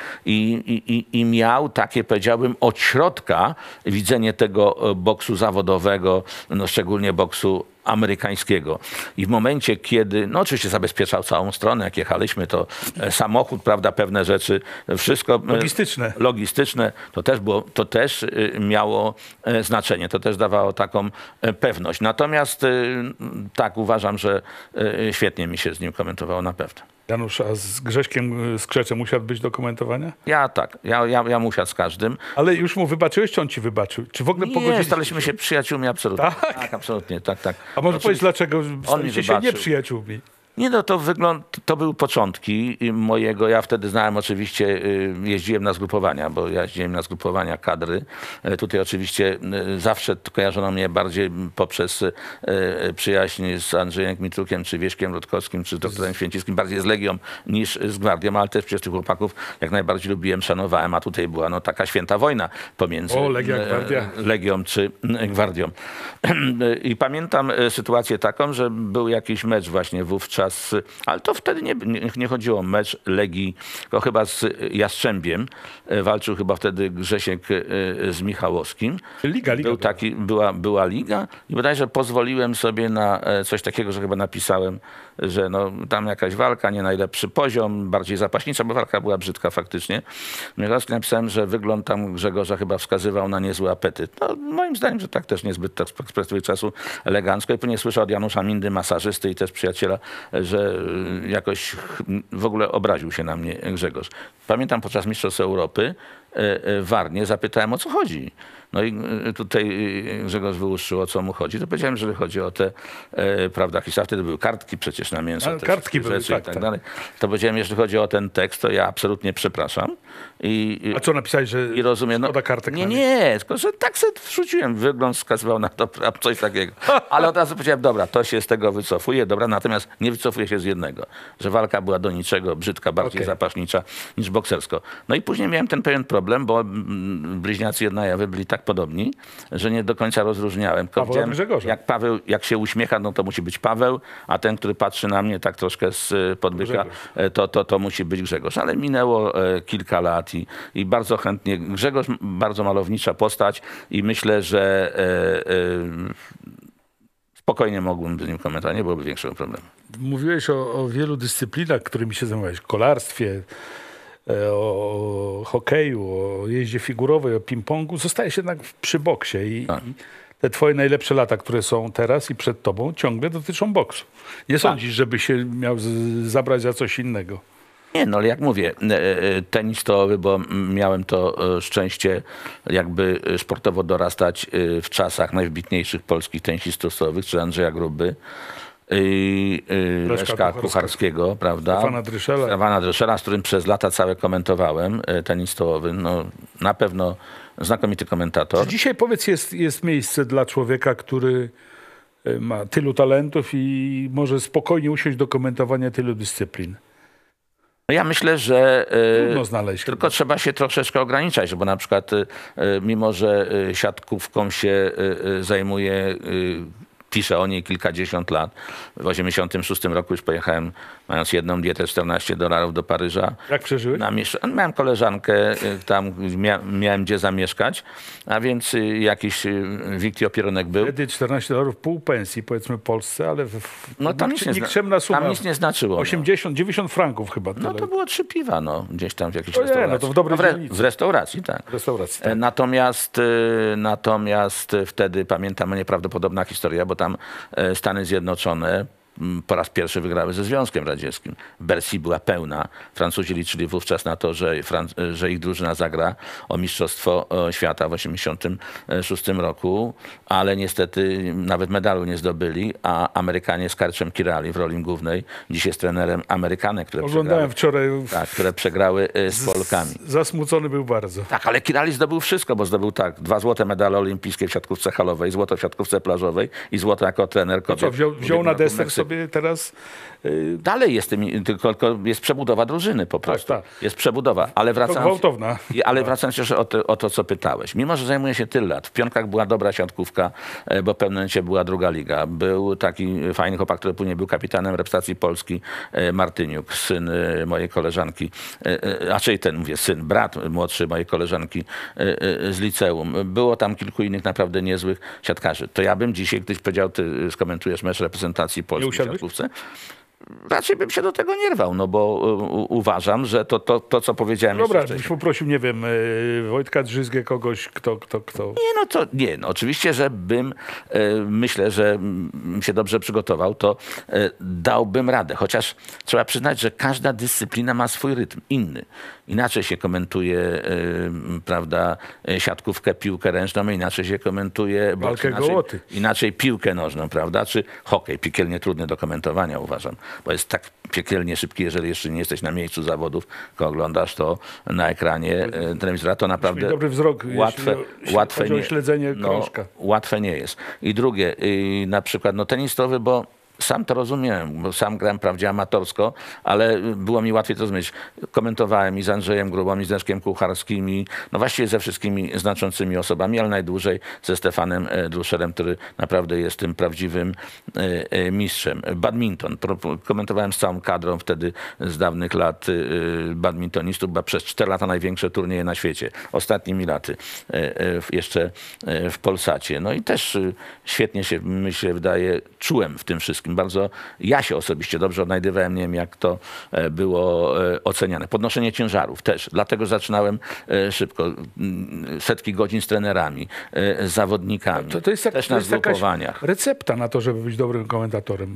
i miał takie, powiedziałbym, od środka widzenie tego boksu zawodowego, no szczególnie boksu amerykańskiego. I w momencie, kiedy, no oczywiście zabezpieczał całą stronę, jak jechaliśmy, to samochód, prawda, pewne rzeczy, wszystko logistyczne, to też miało znaczenie, to też dawało taką pewność. Natomiast tak, uważam, że świetnie mi się z nim komentowało na pewno. Janusz, a z Grześkiem Skrzeczem usiadł być do komentowania? Ja tak, ja mu usiadł z każdym. Ale już mu wybaczyłeś, czy on ci wybaczył? Czy w ogóle pogodziliście Nie, staliśmy się przyjaciółmi, absolutnie. Tak, absolutnie, tak. A może powiedz, dlaczego staliście się nieprzyjaciółmi? Nie, no to były początki mojego, ja wtedy znałem oczywiście, jeździłem na zgrupowania, bo ja jeździłem na zgrupowania kadry. Tutaj oczywiście zawsze kojarzono mnie bardziej poprzez przyjaźń z Andrzejem Kmitrukiem, czy Wieśkiem Rutkowskim, czy z doktorem Święcickim, bardziej z Legią niż z Gwardią, ale też przecież tych chłopaków jak najbardziej lubiłem, szanowałem, a tutaj była no taka święta wojna pomiędzy Legią czy Gwardią. I pamiętam sytuację taką, że był jakiś mecz właśnie wówczas, ale to wtedy nie chodziło o mecz Legii, tylko chyba z Jastrzębiem. Walczył chyba wtedy Grzesiek z Michałowskim. Liga była liga i bodajże pozwoliłem sobie na coś takiego, że chyba napisałem, że no, tam jakaś walka, nie najlepszy poziom, bardziej zapaśnicza, bo walka była brzydka faktycznie. Michałowski napisałem, że wygląd tam Grzegorza chyba wskazywał na niezły apetyt. No, moim zdaniem, że tak też niezbyt tak z perspektywy czasu elegancko. I później słyszę od Janusza Mindy, masażysty i też przyjaciela, że jakoś w ogóle obraził się na mnie Grzegorz. Pamiętam podczas Mistrzostw Europy w Warnie zapytałem, o co chodzi. No i tutaj Grzegorz wyłuszczył, o co mu chodzi. To powiedziałem, że chodzi o te, prawda, historie. Wtedy były kartki przecież na mięso. Kartki były, rzeczy i tak dalej. To powiedziałem, jeżeli chodzi o ten tekst, to ja absolutnie przepraszam. A co napisałeś, że i rozumiem, szkoda kartek? Nie, tylko że tak sobie wrzuciłem. Wygląd wskazywał na to, coś takiego. Ale od razu powiedziałem, dobra, to się z tego wycofuje, dobra, natomiast nie wycofuje się z jednego, że walka była do niczego, brzydka, bardziej zapaśnicza niż boksersko. No i później miałem ten pewien problem, bo bliźniacy Jednajewy byli tak podobni, że nie do końca rozróżniałem. Jak Paweł, jak się uśmiecha, no to musi być Paweł, a ten, który patrzy na mnie tak troszkę z podbyka, to musi być Grzegorz. Ale minęło kilka lat i bardzo chętnie. Grzegorz bardzo malownicza postać i myślę, że spokojnie mógłbym z nim komentować, nie byłoby większego problemu. Mówiłeś o wielu dyscyplinach, którymi się zajmowałeś. Kolarstwie, o hokeju, o jeździe figurowej, o ping-pongu. Zostajesz jednak przy boksie i te twoje najlepsze lata, które są teraz i przed tobą, ciągle dotyczą boksu. Nie sądzisz, żeby się miał zabrać za coś innego? Nie, no ale jak mówię, tenis stołowy, bo miałem to szczęście jakby sportowo dorastać w czasach najwybitniejszych polskich tenisistów stołowych, czy Andrzeja Gruby, Leszka Kucharskiego, prawda? Stefana Dryszela, z którym przez lata całe komentowałem tenis stołowy. No, na pewno znakomity komentator. Czy dzisiaj, powiedz, jest miejsce dla człowieka, który ma tylu talentów i może spokojnie usiąść do komentowania tylu dyscyplin? No ja myślę, że Trudno znaleźć. tylko trzeba się troszeczkę ograniczać, bo na przykład mimo, że siatkówką się zajmuje, piszę o niej kilkadziesiąt lat. W 86 roku już pojechałem, mając jedną dietę, $14 do Paryża. Jak przeżyłeś? Miałem koleżankę, tam miałem gdzie zamieszkać, a więc jakiś Wikti Opierunek był. Wtedy $14, pół pensji, powiedzmy, w Polsce, ale No tam nikczemna suma. Tam nic nie znaczyło. 80, 90 franków chyba. No to było 3 piwa, no, gdzieś tam w jakiejś Ojej, restauracji. no to w dobrej dzielnicy. W restauracji, tak. W restauracji, tak. Natomiast wtedy pamiętam nieprawdopodobna historia, bo tam Stany Zjednoczone po raz pierwszy wygrały ze Związkiem Radzieckim. Bercy była pełna. Francuzi liczyli wówczas na to, że ich drużyna zagra o Mistrzostwo Świata w 1986 roku, ale niestety nawet medalu nie zdobyli, a Amerykanie z Karczem Kirali w roli głównej, dziś jest trenerem Amerykanek, Oglądałem wczoraj. Tak, które przegrały z Polkami. Zasmucony był bardzo. Tak, ale Kirali zdobył wszystko, bo zdobył 2 złote medale olimpijskie w siatkówce halowej, złoto w siatkówce plażowej i złoto jako trener kobiet. Co, wziął na desek sobie teraz? Dalej jest, tylko jest przebudowa drużyny po prostu. Tak. Jest przebudowa, ale gwałtowna. wracając jeszcze o to, co pytałeś. Mimo, że zajmuje się tyle lat, w Pionkach była dobra siatkówka, bo w pewnym momencie była druga liga. Był taki fajny chłopak, który później był kapitanem reprezentacji Polski, Martyniuk, syn mojej koleżanki, raczej brat młodszy mojej koleżanki z liceum. Było tam kilku innych naprawdę niezłych siatkarzy. To ja bym dzisiaj, ktoś powiedział, ty skomentujesz mecz reprezentacji Polski w siatkówce, raczej bym się do tego nie rwał, no bo uważam, że to co powiedziałem Dobra, jeszcze byś poprosił, nie wiem, Wojtka Drzyzgę, kogoś, kto... Oczywiście, że myślę, że się dobrze przygotował, to dałbym radę. Chociaż trzeba przyznać, że każda dyscyplina ma swój rytm, inny. Inaczej się komentuje, prawda, siatkówkę, piłkę ręczną, inaczej się komentuje boks, inaczej piłkę nożną, prawda, czy hokej, piekielnie trudny do komentowania, uważam, bo jest tak piekielnie szybki, jeżeli jeszcze nie jesteś na miejscu zawodów, tylko oglądasz to na ekranie telewizora, to naprawdę dobry wzrok, łatwe nie, śledzenie krążka. Łatwe nie jest. I drugie, na przykład tenis stołowy, bo sam to rozumiałem, bo sam grałem wprawdzie amatorsko, ale było mi łatwiej to zrozumieć. Komentowałem i z Andrzejem Grubą, i z Leszkiem Kucharskim, no właściwie ze wszystkimi znaczącymi osobami, ale najdłużej ze Stefanem Druszelem, który naprawdę jest tym prawdziwym mistrzem. Badminton. Komentowałem z całą kadrą wtedy z dawnych lat badmintonistów, bo przez 4 lata największe turnieje na świecie. Ostatnimi laty jeszcze w Polsacie. No i też świetnie się, myślę, wydaje, czułem w tym wszystkim. Bardzo ja się osobiście dobrze odnajdywałem, nie wiem jak to było oceniane. Podnoszenie ciężarów też, dlatego zaczynałem szybko. Setki godzin z trenerami, z zawodnikami, też na zgrupowaniach. Recepta na to, żeby być dobrym komentatorem.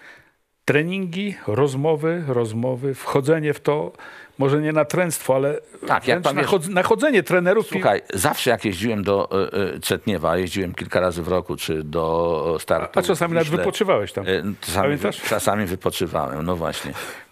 Treningi, rozmowy, wchodzenie w to, może nie natręctwo, ale tak, nachodzenie trenerów. Słuchaj, zawsze jak jeździłem do Czetniewa, jeździłem kilka razy w roku, czy do startu. A czasami nawet wypoczywałeś tam. Czasami wypoczywałem, no właśnie.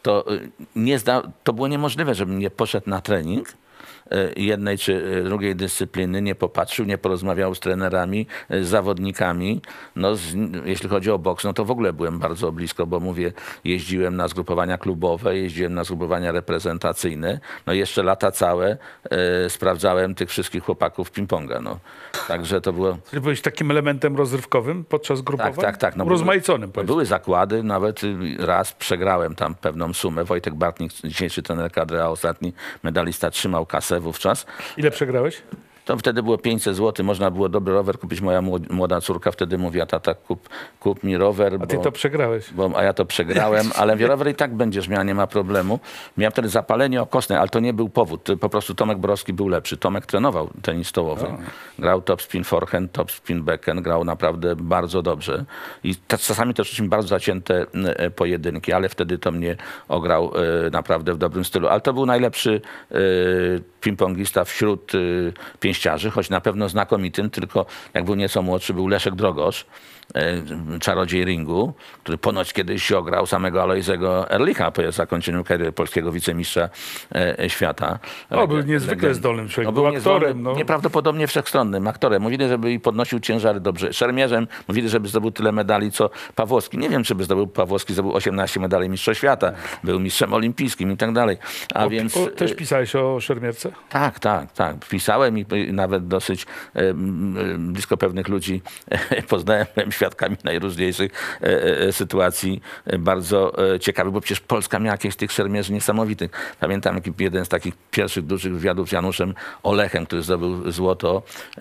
To było niemożliwe, żebym nie poszedł na trening jednej czy drugiej dyscypliny, nie popatrzył, nie porozmawiał z trenerami, z zawodnikami. Jeśli chodzi o boks, to w ogóle byłem bardzo blisko, bo jeździłem na zgrupowania klubowe, jeździłem na zgrupowania reprezentacyjne. Jeszcze lata całe sprawdzałem tych wszystkich chłopaków ping-ponga. Także to było... Czyli byłeś takim elementem rozrywkowym podczas grupowania? Tak. Urozmaiconym. Były zakłady, nawet raz przegrałem tam pewną sumę. Wojtek Bartnik, dzisiejszy trener kadry, a ostatni medalista, trzymał kasę wówczas. Ile przegrałeś? To wtedy było 500 zł, można było dobry rower kupić. Moja młoda córka wtedy mówiła, tata, kup mi rower. A ty to przegrałeś. A ja to przegrałem, ale mówię, rower i tak będziesz miała, nie ma problemu. Miałem wtedy zapalenie okostne, ale to nie był powód. Po prostu Tomek Borowski był lepszy. Tomek trenował tenis stołowy. Grał top spin forehand, top spin backhand, grał naprawdę bardzo dobrze. I czasami też bardzo zacięte pojedynki, ale wtedy to mnie ograł naprawdę w dobrym stylu. Ale to był najlepszy ping-pongista wśród pięściarzy, choć na pewno znakomitym, tylko jak był nieco młodszy, był Leszek Drogosz, czarodziej ringu, który ponoć kiedyś ograł samego Alojzego Erlicha po zakończeniu kariery polskiego wicemistrza świata. Był niezwykle zdolnym człowiekiem, był aktorem. Nieprawdopodobnie wszechstronnym aktorem. Mówili, żeby i podnosił ciężary dobrze. Szermierzem mówili, żeby zdobył tyle medali, co Pawłowski. Nie wiem, czy by zdobył Pawłowski, zdobył 18 medali mistrza świata. Był mistrzem olimpijskim i tak dalej. Też pisałeś o szermierce? Tak. Pisałem i nawet dosyć blisko pewnych ludzi poznałem, byłem świadkami najróżniejszych sytuacji. Bardzo ciekawych, bo przecież Polska miała jakieś tych szermierzy niesamowitych. Pamiętam jeden z takich pierwszych dużych wywiadów z Januszem Olechem, który zdobył złoto,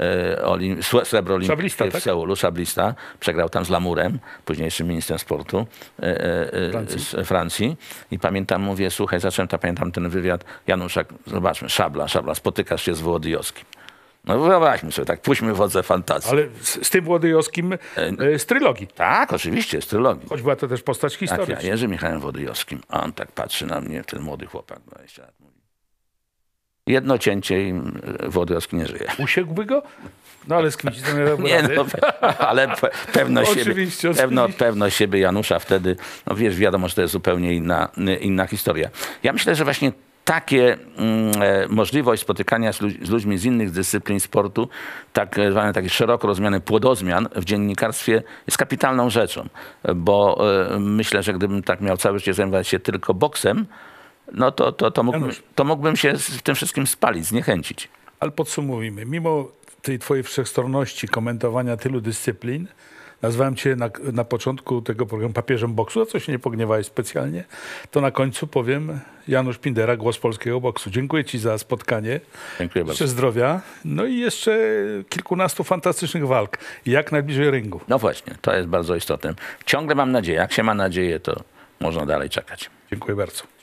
srebro olimpijskie w Seulu, szablista. Przegrał tam z Lamurem, późniejszym ministrem sportu z Francji. I pamiętam, mówię, słuchaj, pamiętam ten wywiad Januszak, zobaczmy, szabla, spotykasz się z Wołodyjowskim. No wyobraźmy sobie, tak, puśćmy wodze fantazji. Ale z tym Wołodyjowskim z trylogii. Tak, oczywiście, z trylogii. Choć była to też postać historyczna. Tak, ja Jerzy Michałem Wołodyjowskim, a on tak patrzy na mnie, ten młody chłopak, 20 lat, mówi. Jedno cięcie i Wołodyjowski nie żyje. Usiekłby go? No ale z kimś nie, no, ale pewność siebie Janusza wtedy, no wiesz, wiadomo, że to jest zupełnie inna historia. Ja myślę, że właśnie możliwość spotykania z ludźmi z innych dyscyplin sportu, tak zwane takie szeroko rozumiane płodozmian w dziennikarstwie jest kapitalną rzeczą, bo myślę, że gdybym tak miał całe życie zajmować się tylko boksem, no to mógłbym się w tym wszystkim spalić, zniechęcić. Ale podsumujmy, mimo tej twojej wszechstronności komentowania tylu dyscyplin, nazwałem cię na początku tego programu papieżem boksu, a co się nie pogniewałeś specjalnie, to na końcu powiem Janusz Pindera, głos polskiego boksu. Dziękuję ci za spotkanie. Dziękuję bardzo. Jeszcze zdrowia. No i jeszcze kilkunastu fantastycznych walk. Jak najbliżej ringu. No właśnie, to jest bardzo istotne. Ciągle mam nadzieję. Jak się ma nadzieję, to można dalej czekać. Dziękuję bardzo.